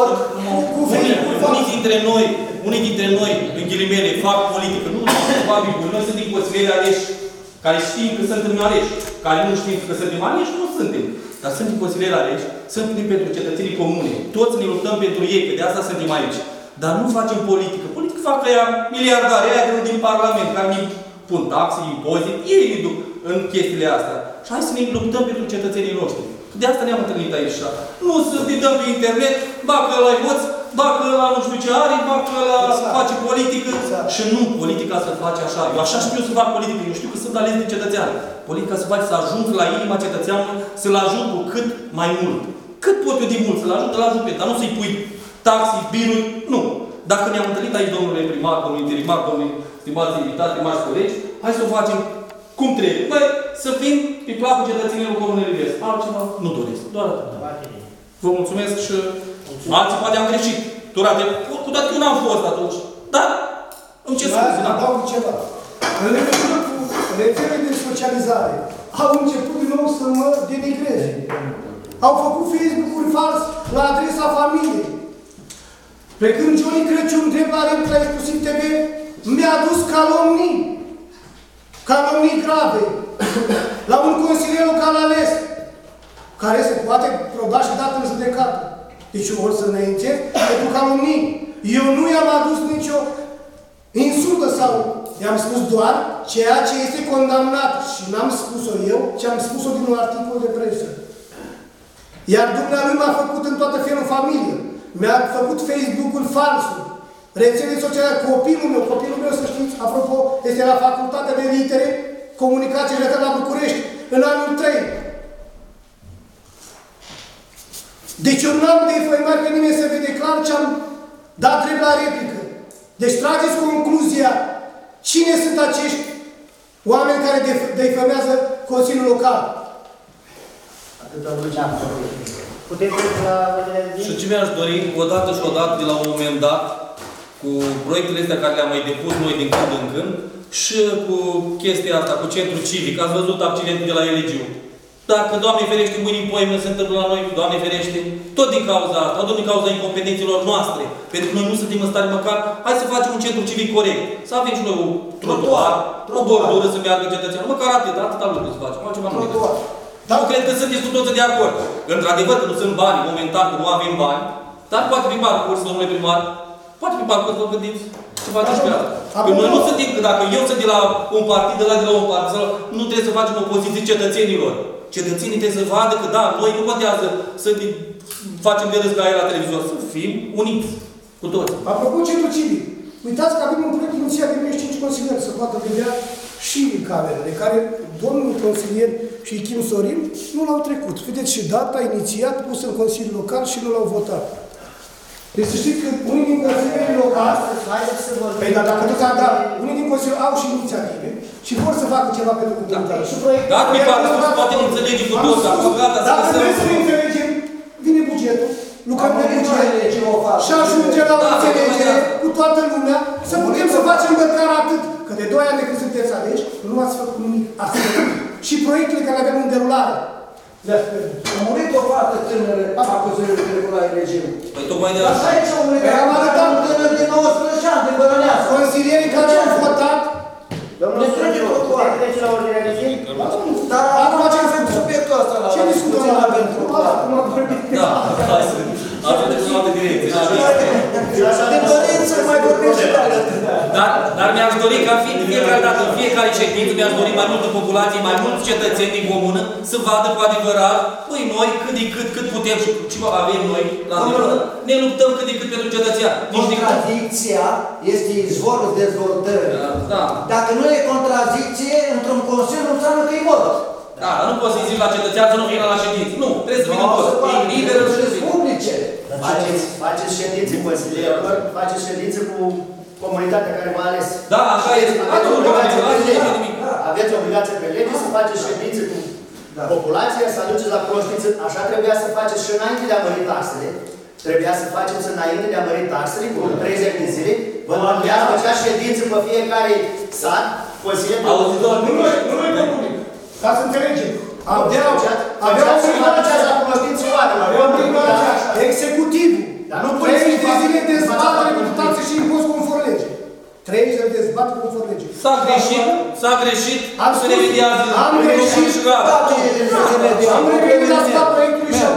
unii dintre noi, unii dintre noi, în ghilimele, fac politică. Nu, probabil, noi suntem consilieri aleși, care știm că suntem aleși. Care nu știm că suntem aleși, nu suntem. Dar suntem consilieri aleși, suntem pentru cetățenii comune. Toți ne luptăm pentru ei, că de asta suntem aici. Dar nu facem politică. Politică fac ăia miliardari, aia din Parlament, care ne pun taxe, impozite, ei ne duc în chestiile astea. Și hai să ne luptăm pentru cetățenii noștri. De asta ne-am întâlnit aici. Nu să ne dăm pe internet, ba că ăla-i hoț, bagă la nu știu ce are, bagă la exact. Face politică exact. Și nu politica să face așa. Eu așa știu să fac politică, eu știu că sunt ales de cetățean. Politica să faci să ajung la inima cetățeanului, să-l ajut cu cât mai mult. Cât pot eu de mult să-l ajut, îl ajut pe, dar nu să-i pui taxi, biruri, nu. Dacă ne-am întâlnit aici, domnule primar, domnule interimar, domnule stimați invitați, stimați colegi, hai să o facem cum trebuie. Băi, să fim pe placul cetățenilor Comunei Vest. Altceva nu doresc. Doar atât. Vă mulțumesc și mulțumesc. Alții poate am greșit. Turate, cu toate că eu n-am fost atunci. Dar, îmi ce scuze, n-am. Adaug ceva. În legătură cu rețelele de socializare, au început din nou să mă denigreze. Au făcut Facebook-uri fals la adresa familiei. Pe când Johnny Crăciun, drept la Repla Exclusiv T V, mi-a adus calomnii. Calomnii grave. La un consilier local ales, care se poate proba și dat în judecată. Deci o să înaintez pentru calomnii. Eu nu i-am adus nicio insultă sau i-am spus doar ceea ce este condamnat. Și n-am spus-o eu, ci am spus-o din un articol de presă. Iar dumnealui m-a făcut în toată felul familie. Mi-a făcut Facebook-ul falsul. Rețele sociale, copilul meu, copilul meu, să știți, apropo, este la Facultatea de Litere, Comunicație și Letări la București, în anul trei. Deci eu n-am defăimat pe nimeni să vede clar ce am dat drept la replică. Deci trageți concluzia cine sunt acești oameni care defămează Consiliul Local. Atâta lumea. Puteți la și ce mi-aș dori, odată și odată, de la un moment dat, cu proiectele astea care le-am mai depus noi din când în când, și cu chestia asta, cu centrul civic. Ați văzut accidentul de la Eligiu. Dacă, Doamne ferește, mâine în poimă se întâmplă la noi, Doamne ferește, tot din cauza asta, tot din cauza incompetenților noastre, pentru că noi nu suntem în stare măcar, hai să facem un centru civic corect. Să avem și noi un trotuar, o bordură să meargă cetățeanul. Măcar atât, atâta lucru să facem, altceva nu decât. Dar nu cred că sunteți cu toții de acord. Într-adevăr că nu sunt bani, momentan, că nu avem bani, dar poate fi parcurs, domnule primar, poate fi parcurs, vă gândiți ce faceți pe asta. Că noi nu suntem, că dacă eu sunt de la un partid, de la de la un partid, nu trebuie să facem opoziție cetățenilor. Cetățenii trebuie să vadă că da, noi nu contează să facem de râs ca el la televizor, să fim uniți cu toți. Apropo, centrul civic, uitați că avem un proiect inițiat de treizeci și cinci consilieri să poată vedea și camerele, care domnul consilier și Kim Sorin nu l-au trecut. Vedeți și data inițiat, pus în Consiliul Local și nu l-au votat. Deci să știți că unii din consilierii locali, păi dar dacă tot da, unii din consilieri au și inițiative și vor să facă ceva pentru comunitate. Dacă mi pare că poate nu înțelege cu toți, dacă gata să dacă vrem să ne înțelegem, vine bugetul, lucrăm pe buget și ajunge la o înțelegere cu toată lumea, să putem să facem măcar atât. Că de doi ani de când sunteți aici, nu ați făcut nimic. Și proiectele care le avem în derulare. A murit o fată tânără, acuzările de regulare regim. Păi tocmai de așa. Aici a murit o fată tânără de nouăsprezece ani, de bărănească. Consilierii care au votat, domnul Sărgiu, puteți trece la ordinea de zi? Dar acum ce înseamnă subiectul ăsta la ce discutăm la pentru? Da, hai să avem de în altă direcție. De dorință mai vorbim și Dar mi-aș dori ca de fiecare dată, în fiecare ședință, mi-aș dori mai multă populație, mai mulți cetățeni din comună să vadă cu adevărat, păi noi cât de cât, cât putem și ce avem noi la adevărat, ne luptăm cât de cât pentru cetățean. Contradicția este izvorul dezvoltării. Da. Dacă nu e contradicție, într-un consiliu nu înseamnă că e vot. Da, dar nu poți să-i zici la cetățean să nu vină la ședință. Nu, trebuie să vină toți. E liber și publice. Faceți, faceți ședințe consilierilor, faceți ședințe cu comunitatea care v-a ales. Da, așa este. Aveți obligație pe lege să faceți ședințe cu populația, să aduceți la cunoștință. Așa trebuia să faceți și înainte de a mări taxele. Trebuia să faceți înainte de a mări taxele cu treizeci de zile. Vă trebuia să faceți ședințe pe fiecare sat, consilier. Auzitor, nu e pe public. Ca să înțelegem. Aveau obligația la cunoștință oamenilor. Executivul. Dar nu treizeci de zile dezbatere cu taxe și impost conform lege. treizeci de dezbatere conform lege. S-a greșit, s-a greșit, se remediază. Am greșit și gata. Am revenit asta proiectului și am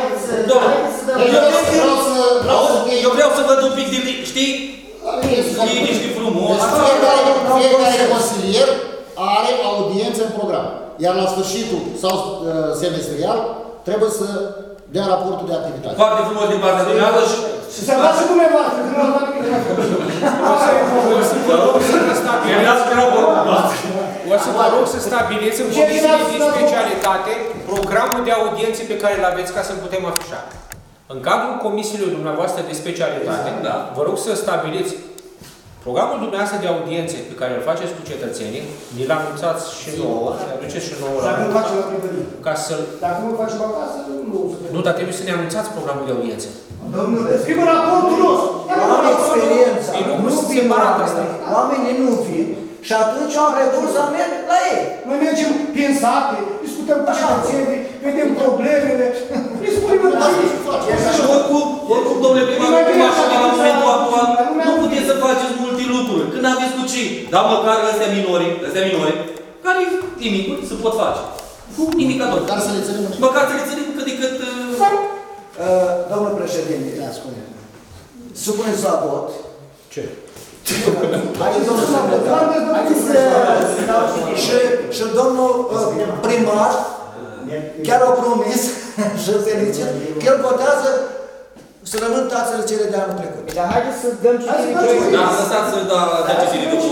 Eu vreau să văd un pic de, știi? Liniște frumos. Fiecare consilier are audiență în program. Iar la sfârșitul sau semestrial trebuie să dea raportul de activitate. Foarte frumos din partea dumneavoastră și... Și să dați și dumneavoastră, că nu am dat nimic. Asta e O să vă rog să stabiliți, o să vă rog să stabiliți în comisiile de specialitate programul de audiențe pe care îl aveți ca să putem afișa. În cadrul comisiilor dumneavoastră de specialitate, Da. vă rog să stabiliți programul dumneavoastră de audiențe pe care îl faceți cu cetățenii, ni-l anunțați și nouă, ne aduceți și nouă la Dacă nu facem la primărie. ca să Dacă nu facem acasă, nu o să Nu, dar trebuie să ne anunțați programul de audiențe. Domnule, scrie raportul nostru. Am experiența, E lucru nu vin separat asta. oamenii, oamenii nu vin și atunci am recurs să merg la ei. Noi mergem prin sate, discutăm cu cetățenii, vedem problemele, îi spunem în Și oricum, oricum, domnule primar, cu mașina la momentul actual, nu puteți să faceți multe lucruri. Când aveți cu cei, dar măcar ăstea minori, ăstea minori, care nimic, se pot face. Indicator. Măcar să le ținem în Măcar să le ținem cât de cât... Uh, Domnul președinte, supuneți la vot. Ce? Haideți, domnul secretar, haideți să- și, și domnul uh, primar chiar au promis și îl felicit că el votează să rămân taxele cele de anul trecut. Dar haideți să dăm citire. Da, lăsați să da deciziile după...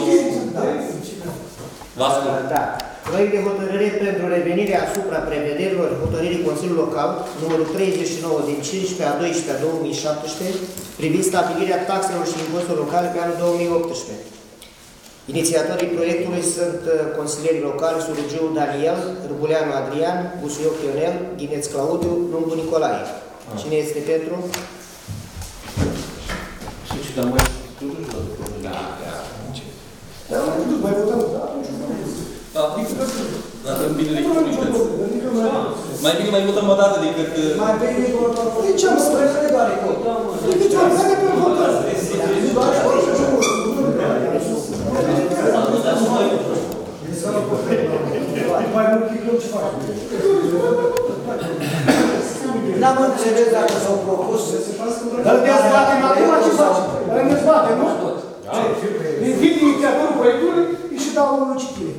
Vă ascult. Da. Proiect de hotărâre pentru revenirea asupra prevederilor hotărârii Consiliului Local numărul treizeci și nouă din cincisprezece a doisprezece a două mii șaptesprezece privind stabilirea taxelor și impozitelor locale pe anul două mii optsprezece. Inițiatorii proiectului sunt uh, consilierii locali Surugiu Daniel, Râbuleanu Adrian, Busuioc Ionel, Ghineț Claudiu, Lungu Nicolae. Cine este pentru? Și ce, dar mai... mai votăm. Da, dacă bine le comunități. Mai bine mai votăm o dată decât... Mai bine votăm. De ce am spune că ne doare cot? De ce am spune că ne votăm? Mai mult chicăm ce facem. N-am înțeles dacă s-au propus. Dar dezbatem acum ce facem? Dar ne dezbatem, nu? Invit inițiatorul proiectului și dau o citire.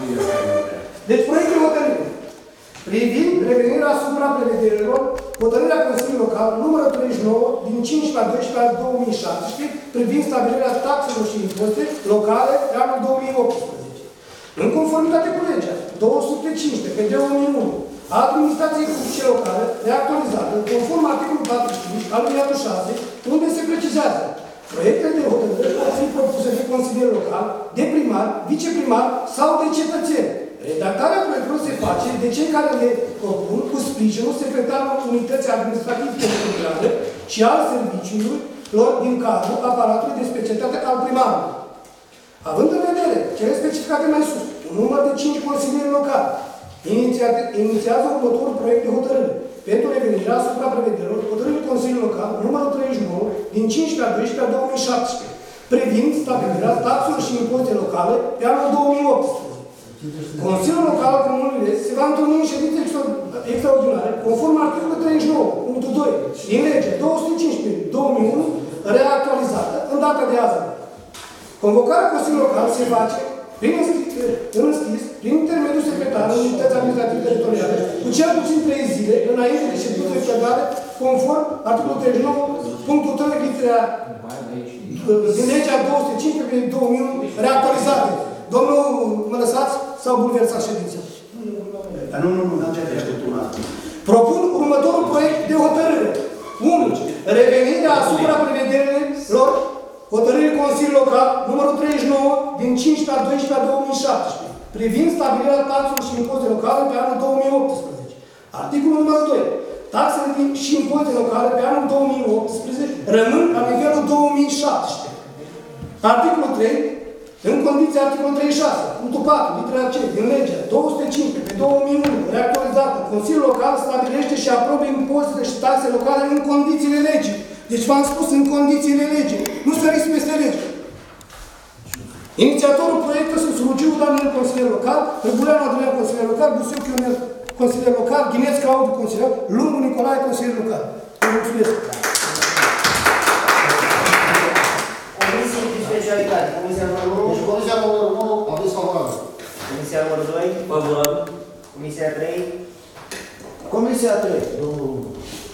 Deci proiectul hotărâre. Privind revenirea asupra prevederilor, hotărârea Consiliului Local numărul treizeci și nouă din cincisprezece a doisprezece a două mii șaptesprezece privind stabilirea taxelor și impozite locale de anul două mii optsprezece. În conformitate cu legea două sute cincisprezece pe două mii unu a administrației publice locale reactualizată conform articolul patruzeci și cinci alineatul șase, unde se precizează proiectele de hotărâre pot fi propuse de consilier local, de primar, viceprimar sau de cetățeni. Redactarea proiectelor se face de cei care le propun cu sprijinul secretarului Unității Administrative-Teritoriale și al serviciilor din cadrul aparatului de specialitate al primarului. Având în vedere cele specificate mai sus, un număr de cinci consilieri locali inițiază următorul proiect de hotărâre pentru revenirea asupra prevederilor hotărârii Consiliului Local numărul treizeci și nouă din cincisprezece a doisprezece a două mii șaptesprezece privind stabilirea taxelor și impozite locale pe anul două mii optsprezece. Consiliul Local al Comunului se va întâlni în ședințe extraordinare conform articolul treizeci și nouă punct doi din legea două sute cincisprezece din două mii unu reactualizată în data de azi. Convocarea Consiliului Local se face prin înscris, prin intermediul secretarului Unității Administrative Teritoriale, cu cel puțin trei zile înainte de ședință extraordinară, conform articolul treizeci și nouă punctul trei litera din legea două sute cincisprezece din două mii unu reactualizată. Domnul, mă lăsați sau bulversați ședința? Dar nu, nu, nu, n-am ce tu una. Propun următorul proiect de hotărâre. unu. Revenirea asupra prevederilor hotărârii Consiliului Local numărul treizeci și nouă din cincisprezece a doisprezece a două mii șaptesprezece privind stabilirea taxelor și impozite locale pe anul două mii optsprezece. Articolul numărul doi. Taxele și impozite locale pe anul două mii optsprezece rămân la nivelul două mii șaptesprezece. Articolul trei. În condiția articolul treizeci și șase, punctul patru, litera C, din legea două sute cincisprezece pe două mii unu, reactualizată, Consiliul Local stabilește și aprobă impozite și taxe locale în condițiile legii. Deci v-am spus în condițiile legii. Nu săriți peste lege. Inițiatorul proiectului sunt Surugiu Daniel, consilier local, Râbuleanu Adrian, consilier local, Busuioc Ionel, consilier local, Ghineț Claudiu, consilier, Lungu Nicolae, consilier local. Vă mulțumesc. Comisie de specialitate. Comisia numărul unu. Deci comisia numărul unu, aveți favorabil. Comisia numărul doi. Favorabil. Comisia trei. Comisia trei. Domnul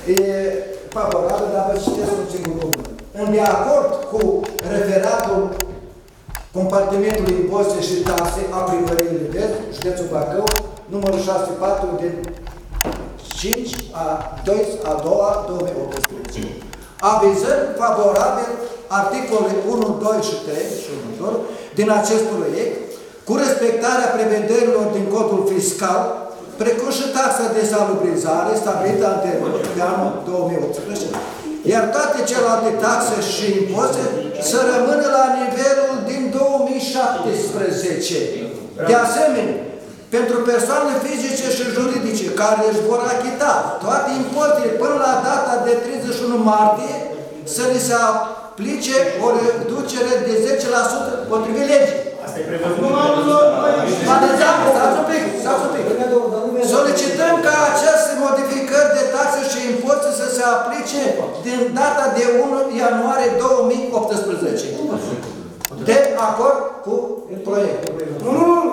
e favorabil, dar vă citesc un singur cuvânt. În de acord cu referatul compartimentului impozite și taxe a primăriei Livet, județul Bacău, numărul șase sute patru din cinci a doua două mii optsprezece. Avizări favorabil articolele unu, doi și trei și următor din acest proiect, cu respectarea prevederilor din codul fiscal, precum și taxa de salubrizare stabilită anterior de anul două mii optsprezece, iar toate celelalte taxe și impozite să rămână la nivelul din două mii șaptesprezece. De asemenea, pentru persoanele fizice și juridice care își vor achita toate impozitele până la data de treizeci și unu martie, să li se aplice o reducere de zece la sută potrivit legii. Asta e prevăzut. Stați un pic, stați un pic. Solicităm ca aceste modificări de taxe și impozite să se aplice din data de unu ianuarie două mii optsprezece. De acord cu proiectul. Nu, nu, nu.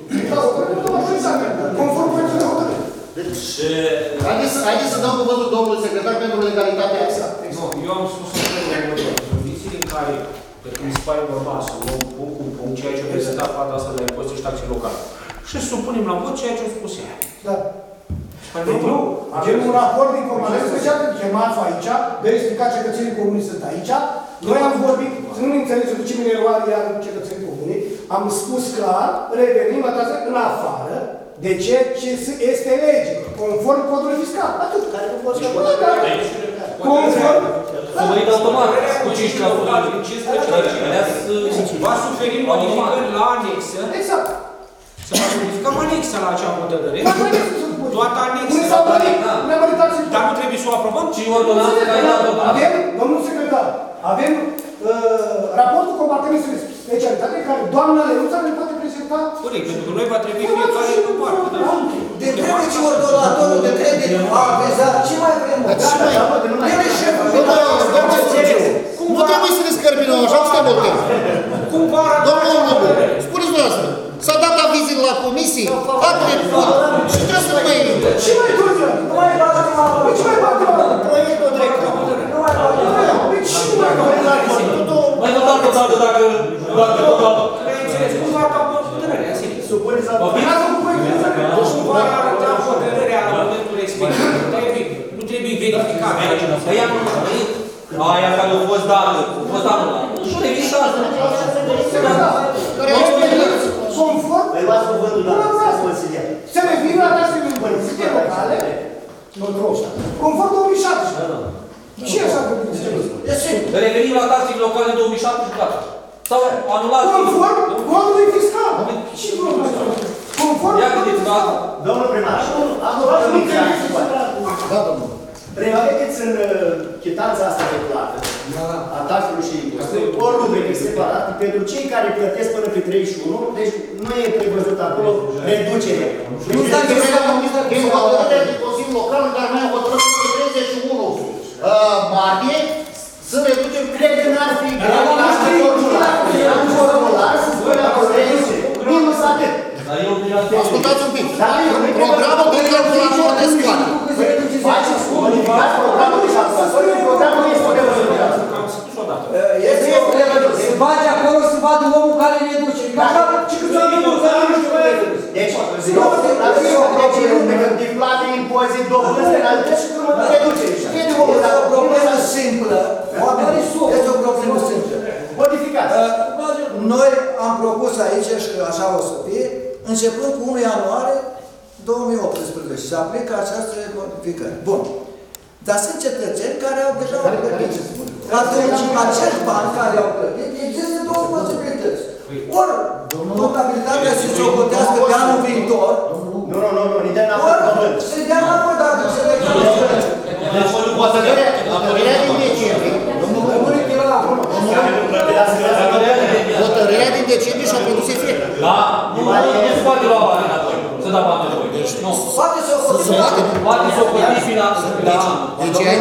Conform proiectului de hotărâre. Deci, haideți să dăm cuvântul domnului secretar pentru legalitatea asta. Nu, eu am spus în felul următor. Condițiile în care mi se pare normal să luăm punct cu punct ceea ce a prezentat fata asta de impozite și taxe locale. Și să supunem la vot ceea ce a spus ea. Da. Deci nu, avem un raport de informare special chemat aici, de explicat cetățenii comuni sunt aici. Noi am vorbit, să nu ne înțelegeți de ce mine eroare iar cetățenii comuni, am spus clar, revenim la taxe în afară de ceea ce este lege, conform codului fiscal. Atât. Care nu poți să conform. Sumarit automat, cu cinci la cincisprezece. Va suferi modificări la anexă. Exact. Să vă modificăm anexa la acea hotărâre. Toată anexa. Dar nu trebuie să o aprobăm? Și ordonanță care e dată. Avem, domnul secretar, avem raportul compartimentului specialitate care doamna Lenuța ne poate prezenta. Corect, pentru că noi va trebui fiecare în parte. De trebuie ce ordonatorul de credit a avizat. Ce mai vrem? El e șeful. Nu trebuie să ne scărpinăm, așa cum stăm multe. Cum va arăta acea hotărâre? Spuneți dumneavoastră, s-a dat avizile la comisii, acte, și trebuie să mai... Ce mai durează? Nu mai bate la ce mai bate la proiectul drept. Nu mai bate la ce mai bate la mai votat o dată dacă... Dacă nu înțeles, cum va arăta hotărârea, serios. Supuneți la... Deci nu va arăta hotărârea la momentul respectiv. Nu trebuie verificat. Păi am urmărit. Aia care a fost dată. A fost dată. Și o revistă asta. Conform? Păi luați cuvântul, da, să consilier. Se revină la taxe de impozite locale, conform două mii șaptesprezece. Ce așa vorbim? Revenim la taxele locale în două mii șaptesprezece. Sau anulat. Conform codului fiscal. Ce vorba? Conform codului fiscal. Domnul primar, am o promisiune. Da, domnul. Prevedereți în chitanța asta de plată a taxelor și impozite o rubrică separată pentru cei care plătesc până pe treizeci și unu, deci nu e prevăzut acolo reducere. Nu stai că e o hotărâre de Consiliul Local în care noi am hotărât pe treizeci și unu martie să reducem. Cred că n-ar fi greu ca să formular. Am formular să spune acolo reducere. Minus atât. Ascultați un pic. Programul de calculator de scoate. Faceți, modificați programul de calculator, programul este prevăzut. Este prevăzut. Se bage acolo să vadă omul care ne duce. Ce cât să nu Deci, din plată, impozit, dobândă, realități și urmă reducere. Este o problemă simplă. Este o problemă simplă. Modificați. Noi am propus aici, și așa o să fie, începând cu unu ianuarie două mii optsprezece. Se aplică această modificări. Bun. Dar sunt cetățeni care au deja au plătit. Atunci, acești bani care au plătit, există două posibilități. Ori contabilitatea se socotească pe anul viitor, nu, nu, nu, nu, îi dă înapoi. ori se dea înapoi, dar se Hotărârea din decembrie, hotărârea din decembrie și-a produs efect. Da, nu, nu se poate lua bani înapoi. Să da bani înapoi. Deci, nu. Poate să o poate. Poate să o plăti finanță. Deci ai...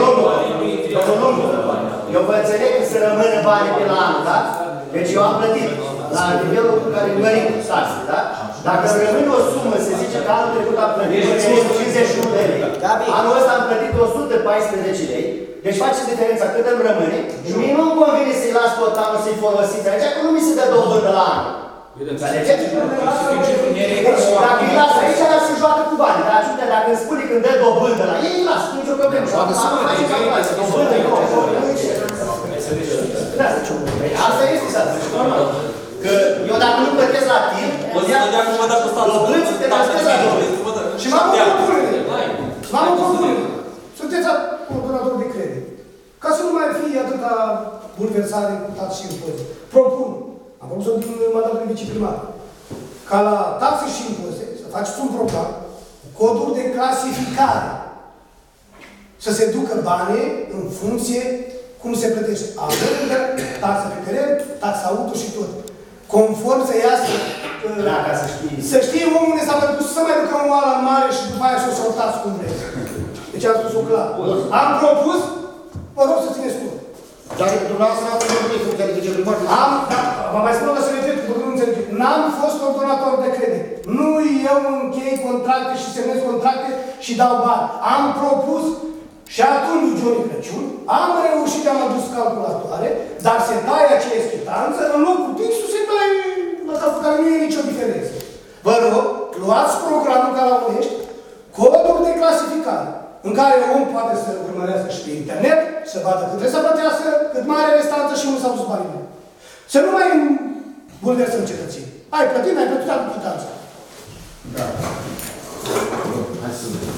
Eu vă înțeleg că să rămână banii pe la anul, da? Deci eu am plătit la nivelul care mărim taxe, da? Dacă rămâne o sumă, se zice că anul trecut am plătit cincizeci și unu de lei, anul ăsta am plătit o sută paisprezece lei, deci faceți diferența cât îmi rămâne și mie nu-mi convine să-i las tot anul să-i folosiți aici, că nu mi se dă dobândă la anul. Înțelegeți? Dacă îi las aici, dar se joacă cu bani, dar dacă îmi spune când dă dobândă la ei, îi las, nu nicio problemă. Asta este să zici, normal. Că eu dacă nu plătesc la timp, o să dea cum vă dă cu statul. dobânzi te plătesc la timp. Și m-am o propunere. M-am o propunere. Sunteți ordonator de credit. Ca să nu mai fie atâta bulversare cu taxe și impozite. Propun, am propus-o din mandatul de viceprimar, ca la taxe și impozite să faceți un program cu coduri de clasificare. Să se ducă banii în funcție cum se plătește. Având taxa pe teren, taxa auto și tot. Conform să iasă... Da, ca să știi. Să știe omul unde s-a plăcut, să mai ducă un oală în mare și după aia să o sortați cum vreți. Deci am spus-o clar. Am propus, vă rog să țineți cont. Dar dumneavoastră n-ați vorbit cu care viceprimar? Am, da, vă mai spun o să repet, pentru că nu înțelegeți. N-am fost ordonator de credit. Nu eu închei contracte și semnez contracte și dau bani. Am propus și atunci, Johnny Crăciun, am reușit, am adus calculatoare, dar se taie aceeași chitanță, în locul pixul se taie la capul care nu e nicio diferență. Vă rog, luați programul ca la Unești, coduri de clasificare, în care om poate să urmărească și pe internet, să vadă cât trebuie să plătească, cât mai are restanță și unde s-au dus banii. Să nu mai bulversăm cetățenii. Ai plătit, ai plătit, ai plătit chitanța. Da. Hai să vedem.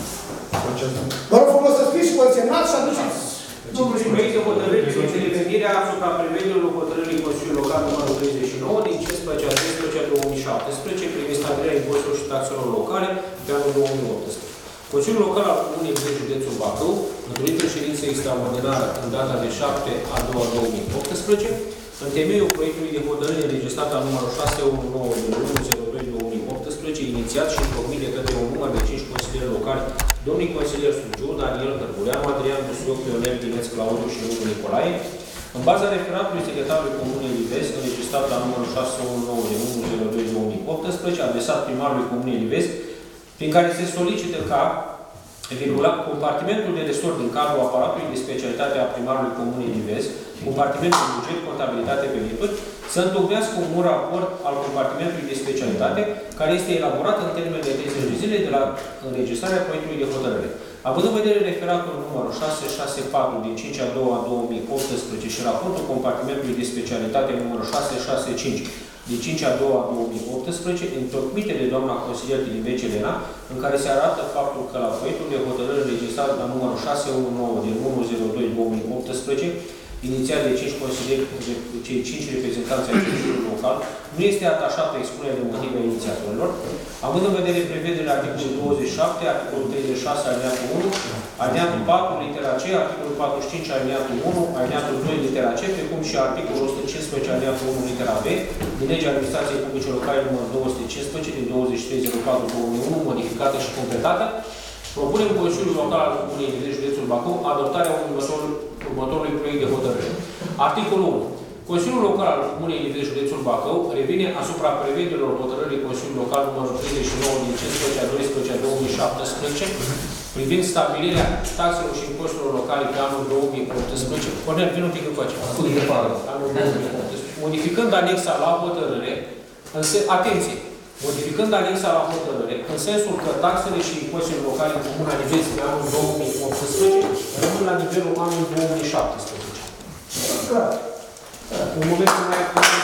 Vă rog frumos să scrieți și vă semnați și aduceți. Proiect de hotărâri privind revenirea asupra prevederilor hotărârii Consiliului Local numărul treizeci și nouă din cincisprezece a treisprezece a două mii șaptesprezece privind stabilirea impozitelor și taxelor locale pe anul două mii optsprezece. Consiliul Local al Comunei Vizeu, județul Bacău, întâlnit în ședință extraordinară în data de șapte a doua două mii optsprezece, în temeiul proiectului de hotărâre înregistrat al numărul șase unu nouă unu zero doi două mii optsprezece, inițiat și întocmit de către un număr de cinci consilieri locali, domnii consilieri Sugiu, Daniel Tărbuleanu, Adrian Dusioc, Leonel Dineț, Claudiu și Lucu Nicolae, în baza referatului secretarului Comunei Livezi, înregistrat la numărul șase unu nouă unu zero doi două mii optsprezece, adresat primarului Comunei Livezi, prin care se solicită ca compartimentul de resort din cadrul aparatului de specialitate a primarului Comunei Livezi, compartimentul de buget, contabilitate pe venituri, să întocmească un raport al compartimentului de specialitate, care este elaborat în termen de treizeci de zile de la înregistrarea proiectului de hotărâre. Având în vedere referatul numărul șase șase patru din cinci a doua două mii optsprezece și raportul compartimentului de specialitate numărul șase șase cinci din cinci a doua două mii optsprezece, întocmite de doamna consilier Tilibe Celena, în care se arată faptul că la proiectul de hotărâre înregistrat la numărul șase unu nouă din unu zero doi două mii optsprezece, inițiat de cinci consilieri, de cei cinci reprezentanți ai Consiliului Local, nu este atașată expunerea de motive a inițiatorilor, având în vedere prevederile articolul douăzeci și șapte, articolul treizeci și șase, alineatul unu, alineatul patru, litera C, articolul patruzeci și cinci, alineatul unu, alineatul doi, litera C, precum și articolul o sută cincisprezece, alineatul unu, litera B, din legea Administrației Publice Locale numărul două sute cincisprezece din douăzeci și trei zero patru două mii unu, modificată și completată, propunem Consiliul Local al Comunei Vizeu, județul Bacău, adoptarea următorului proiect de hotărâre. Articolul unu. Consiliul Local al Comunei Vizeu, județul Bacău, revine asupra prevederilor hotărârii Consiliului Local numărul treizeci și nouă din cincisprezece a doisprezece a două mii șaptesprezece, privind stabilirea taxelor și impozitelor locale pe anul două mii optsprezece. Cornel, vin un pic încoace. Anul două mii optsprezece. Modificând anexa la hotărâre, atenție, modificând anexa la hotărâre, în sensul că taxele și impozitele locale în Comuna Livezi pe anul două mii optsprezece rămân la nivelul anului două mii șaptesprezece. În momentul mai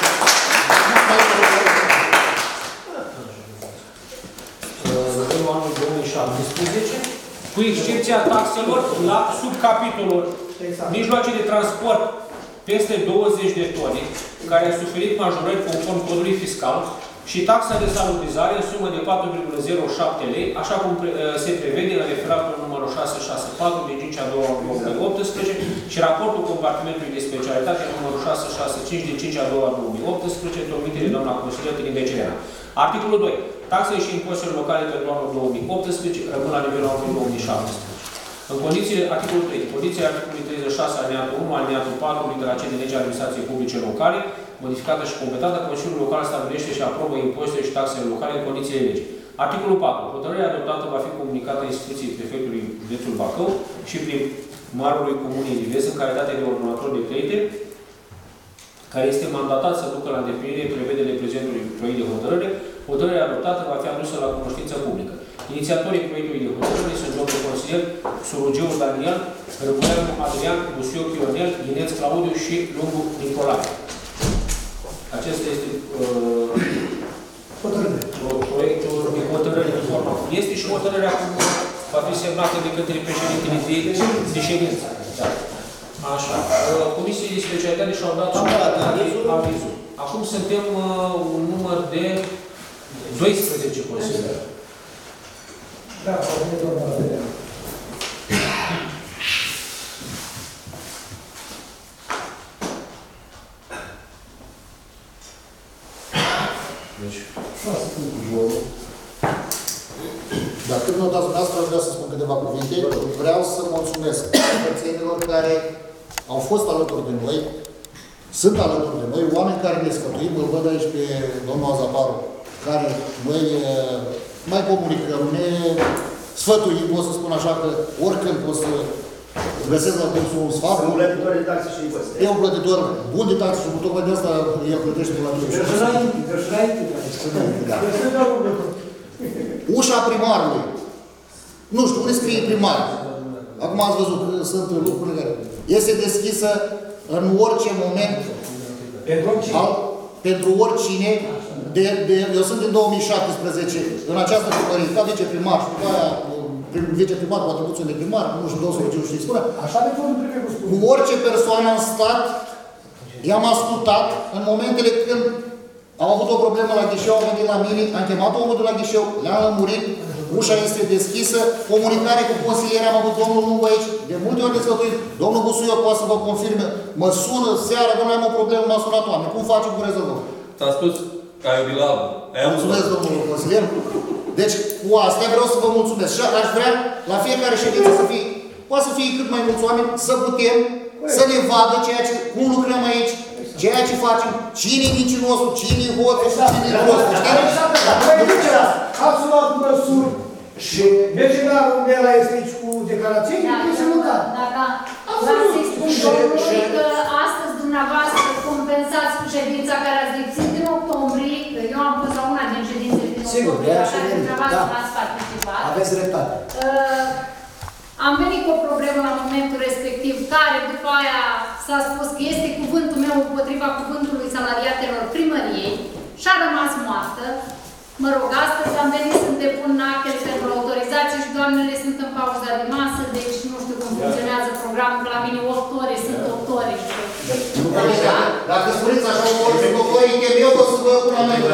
nivelul anului două mii șaptesprezece, cu excepția taxelor la subcapitolul mijloace de transport peste douăzeci de tone, care a suferit majorări conform codului fiscal, și taxa de salubrizare în sumă de patru virgulă zero șapte lei, așa cum se prevede la referatul numărul șase șase patru din cinci a doua două mii optsprezece și raportul compartimentului de specialitate numărul șase șase cinci din cinci a doua două mii optsprezece, întocmite de doamna consilier Tilibe Celena. Articolul doi. Taxele și impozitele locale pentru anul două mii optsprezece rămân la nivelul anului două mii șaptesprezece. În condițiile, articolul trei, condiția articolului treizeci și șase, alineatul unu, alineatul patru, litera C din legea administrației publice locale, modificată și completată, Consiliul Local stabilește și aprobă impozitele și taxele locale în condițiile legii. Articolul patru. Hotărârea adoptată va fi comunicată instituției prefectului județul Bacău și primarului Comunei Livezi în calitate de ordonator de credite, care este mandatat să ducă la îndeplinire prevederile prezentului proiect de hotărâre. Hotărârea adoptată va fi adusă la cunoștință publică. Inițiatorii proiectului de hotărâre sunt domnul consilier Surugeu Daniel, Răbuleanu Adrian, Busioc Ionel, Ineț Claudiu și Lungu Nicolae. Acesta este uh, proiectul de hotărâre în forma. Este și hotărârea cum va fi semnată de către președintele de, de ședință. Da. Așa. Comisiei de specialitate și-au dat avizul. Acum suntem uh, un număr de doisprezece consilieri. Da, au venit urmă la vedere. Deci, șase puncte. Dar când nu dați dumneavoastră, vreau să spun câteva cuvinte. Vreau să mulțumesc cetățenilor care au fost alături de noi, sunt alături de noi, oameni care ne sfătuim, îl văd aici pe domnul Azaparu, care noi mai comunicăm, ne sfătuim, pot să spun așa că oricând pot să găsesc la dânsul un sfat. Un plătitor de taxe și impozite. E un plătitor bun de taxe și tocmai de asta el plătește la noi. Deci înainte, deci înainte. Da. Ușa primarului. Nu știu, unde scrie primar? Acum ați văzut că sunt lucrurile care... Este deschisă în orice moment al, pentru oricine. De, de, eu sunt din două mii șaptesprezece în această primărie, ca viceprimar și după aia viceprimar cu atribuțiile de primar, nu știu, două sute și spune. Așa de fondul trebuie cu spune. Cu orice persoană în stat, i-am ascultat în momentele când am avut o problemă la ghișeu, au venit la mine, am chemat omul de la ghișeu, le-am lămurit, ușa este deschisă, comunicare cu consilieri, am avut domnul Lungu aici, de multe ori desfătuit, domnul Busuioc poate să vă confirme, mă sună seara, domnule, am o problemă, m-a sunat oameni, cum facem, cum rezolvăm? Ți-a spus că ai obilat. Mulțumesc, domnul consilier. Deci, cu asta vreau să vă mulțumesc. Și aș vrea, la fiecare ședință să fie, poate să fie cât mai mulți oameni, să putem, să ne vadă ceea ce, cum lucrăm aici, ceea ce facem, cine e nicinostul, cine e hoțul, cine e rostul. Știi? Ați luat măsuri și vecinarul meu este aici cu declarații, trebuie să mâncat. Da, da. Vreau să-i spun domnului că astăzi dumneavoastră compensați cu ședința care ați lipsit din octombrie, că eu am fost la una din ședințele din octombrie, la care dumneavoastră ați participat. Aveți dreptate. Uh, am venit cu o problemă la momentul respectiv, care după aia s-a spus că este cuvântul meu împotriva cuvântului salariatelor primăriei și a rămas moartă. Mă rog, astăzi am venit să depun actele pentru autorizație și doamnele sunt în pauza de masă, deci nu știu cum funcționează programul, că la mine opt ore sunt opt ore. Dacă spuneți așa, o ori sunt opt ore, chem eu, o să vă pun amendă.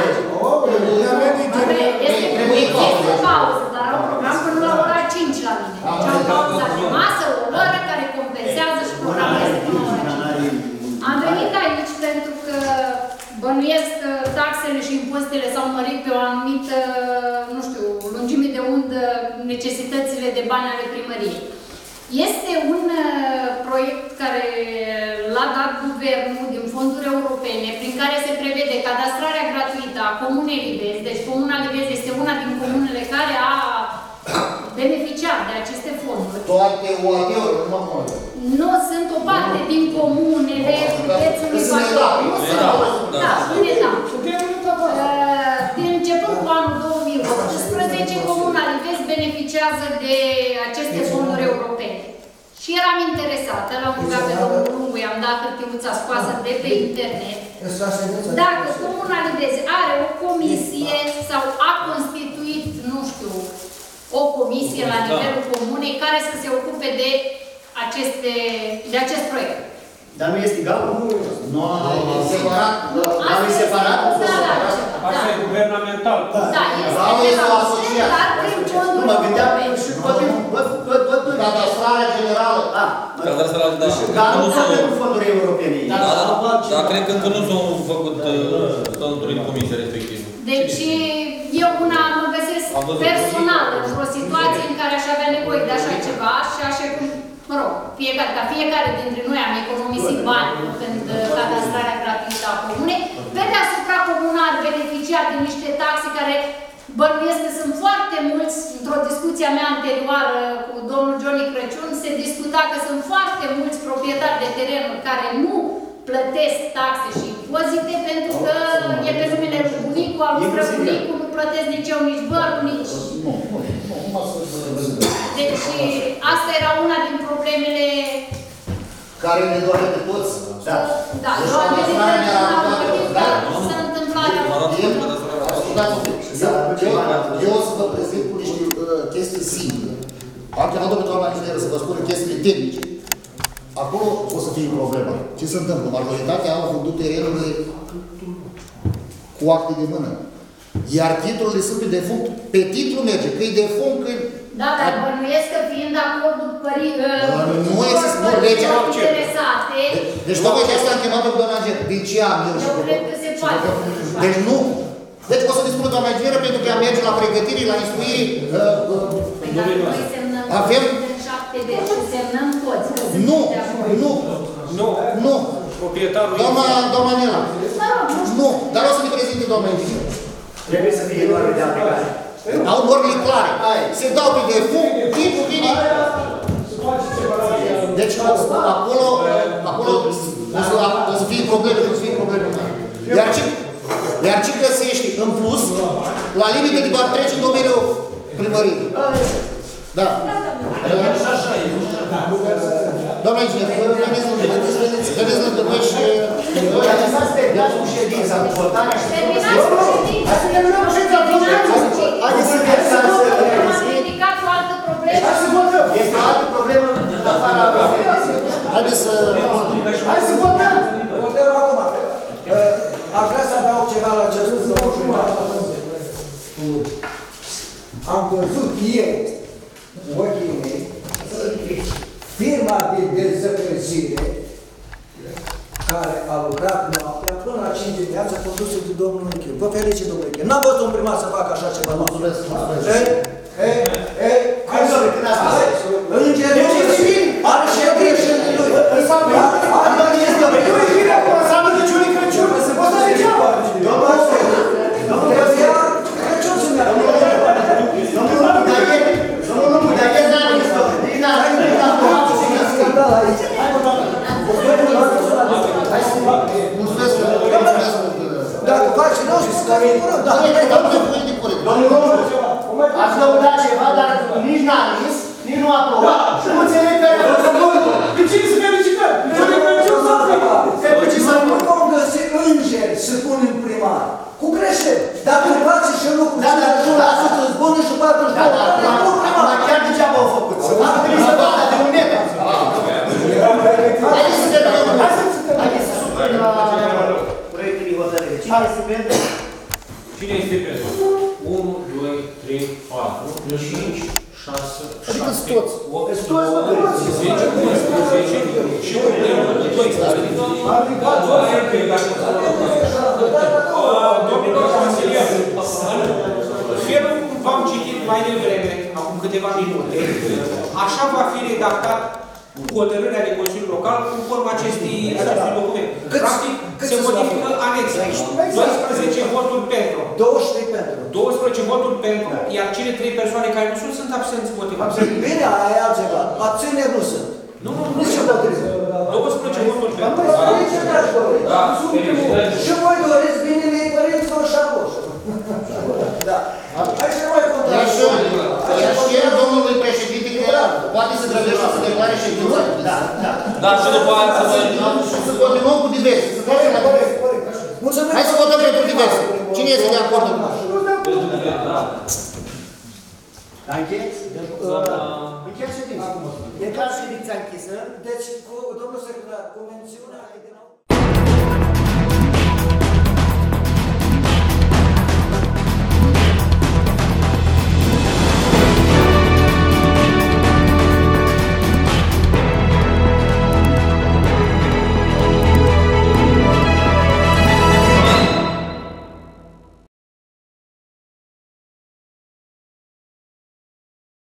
Este pauză, dar am program până la ora cinci la mine. Deci am pauza de masă, o oră care compensează și programul este până la ora cinci. Am venit aici pentru că bănuiesc că taxele și impozitele s-au mărit pe o anumită, nu știu, lungime de undă, necesitățile de bani ale primăriei. Este un proiect care l-a dat guvernul din fonduri europene, prin care se prevede cadastrarea gratuită a Comunei Livezi. Deci Comuna Livezi este una din comunele care a beneficiat de aceste fonduri. Toate O A T-uri, nu mă mult. Nu sunt o parte din comunele județului Bacău. Nu sunt. Da, în etapă. Din început cu anul două mii optsprezece, Comuna Livezi beneficiază de aceste fonduri europene. Și eram interesată, l-am rugat pe domnul Lungu, i-am dat hârtiuța scoasă de pe internet. Dacă Comuna Livezi are o comisie sau a constituit, nu știu, o comisie la nivelul comunei care să se ocupe de aceste, de acest proiect. Dar nu este egal? Nu, e separat. Asta e separat? Asta e guvernamental. Da, este la asociat, dar prin fonduri. Nu, mă gândeam și tot cadastrarea generală. Cadastrarea, da. Dar nu s-a făcut fonduri europene. Da, da, dar cred că încă nu s-au făcut statutul în comisia respectivă. Deci, eu una mă găsesc personal într-o situație în care aș avea nevoie de așa ceva și așa cum, mă rog, fiecare, ca fiecare dintre noi am economisit bani pentru cadastrarea gratuită a comunei, pe deasupra comuna ar beneficia de niște taxe care bănuiesc că sunt foarte mulți, într-o discuție mea anterioară cu domnul Johnny Crăciun, se discuta că sunt foarte mulți proprietari de terenuri care nu plătesc taxe și impozite pentru că e pe numele lui bunicul, al lui străbunicul, nu plătesc nici eu, nici vărul, nici... Deci asta era una din problemele care ne doare pe toți. Da. Da, eu am zis că s-a întâmplat. Eu o să vă prezint cu niște chestii simple. Am chemat-o pe doamna ingineră să vă spun chestii tehnice. Acolo o să fie problema. Ce se întâmplă? Majoritatea au vândut terenurile cu acte de mână. Iar titlurile sunt pe defunct. Pe titlu merge, că e defunct, că... Da, dar bănuiesc că fiind acordul părinților nu există legea interesate... Deci tocmai de asta am chemat-o pe doamna ingineră. De ce am eu? Eu cred că se poate. Deci nu. Deci o să dispună doamna ingineră pentru că ea merge la pregătire, la instruire. Păi dacă noi semnăm avem... șapte de semnăm toți. Nu, nu, nu, nu. Proprietarul... Doamna, doamna Nela. Nu, dar o să ne prezinte doamna ingineră. Trebuie să fie norme de aplicare. Au normele clare. Se dau pe defunct, timpul vine. Deci acolo, acolo o să fie probleme, o să fie probleme. Iar ce, iar ce găsești în plus, la limită de doar trece în domeniul primăriei. Da. Doamna inginere, vedeți lângă noi și... Lăsați terminați cu ședința, cu votarea și... Terminați cu ședința! Hai să terminăm ședința! Haideți să terminați să... Am ridicat o altă problemă. Este o altă problemă în afara... Haideți să... Hai să votăm! Votăm acum. Aș vrea să adaug ceva la ce a spus domnul Jumăr. Am văzut eu, în ochii mei, firma de dezăpăzire care a lucrat noaptea până la cinci dimineața condusă de domnul Închiu. Vă ferice, domnul Închiu. N-am văzut un primar să facă așa ceva. Mulțumesc, mulțumesc. Ei, ei, ei, Hai să vedem când ați spus. Îngerul are și el greșelile lui. Are greșelile lui. Nu e bine acum, înseamnă de ciunii Crăciun. O să degeaba. Domnul Crăciun, Crăciun să meargă. Domnul Lungu, dar el n-a zis, domnule. Nici n-a zis, nici n-a zis. E scandal aici. Mulțumesc, mulțumesc. Dacă faci rău și scări, da. Domnul Lungu, ați lăudat ceva, dar nici n-a zis, nici nu a aprobat. Și nu înțeleg că... De cine să felicităm? De Crăciun sau primar? Nu vom găsi îngeri să punem primar. Cu greșeli. Dacă îmi place și lucru, și la jur, la sută zbună și patruzeci și două. Dar chiar degeaba au făcut. Să facă trimisă toată de un metru. Haideți să terminăm. Haideți să supunem la proiectul de hotărâre. Cine este pentru? Cine este pentru? unu, doi, trei, patru, cinci, șase, șapte, opt, zece, unsprezece și doisprezece. Domnilor consilieri, felul cum v-am citit mai devreme, acum câteva minute, așa va fi redactat hotărârea de Consiliul Local conform acestui, acestui document. Practic, se modifică anexa. doisprezece voturi pentru. douăzeci și trei pentru. douăsprezece voturi pentru, iar cele trei persoane care nu sunt, sunt absenți motivați. Bine, aia e altceva. Abțineri nu sunt. Nu, nu, nu. Nici împotrivă. douăsprezece voturi pentru. Da, și voi doriți binele părinților și a voștri. Da. Hai să mai contăm. Iar și el, domnului președinte, că poate să grăbește să declare ședința. Da, da. Da, și după aia să vă... Și să continuăm cu diverse. Să trecem la diverse. Hai să votăm pentru diverse. Cine este de acord cu asta? Încheți? Încheți ședința. E clar ședința închisă. Deci, domnul secretar, cu mențiunea...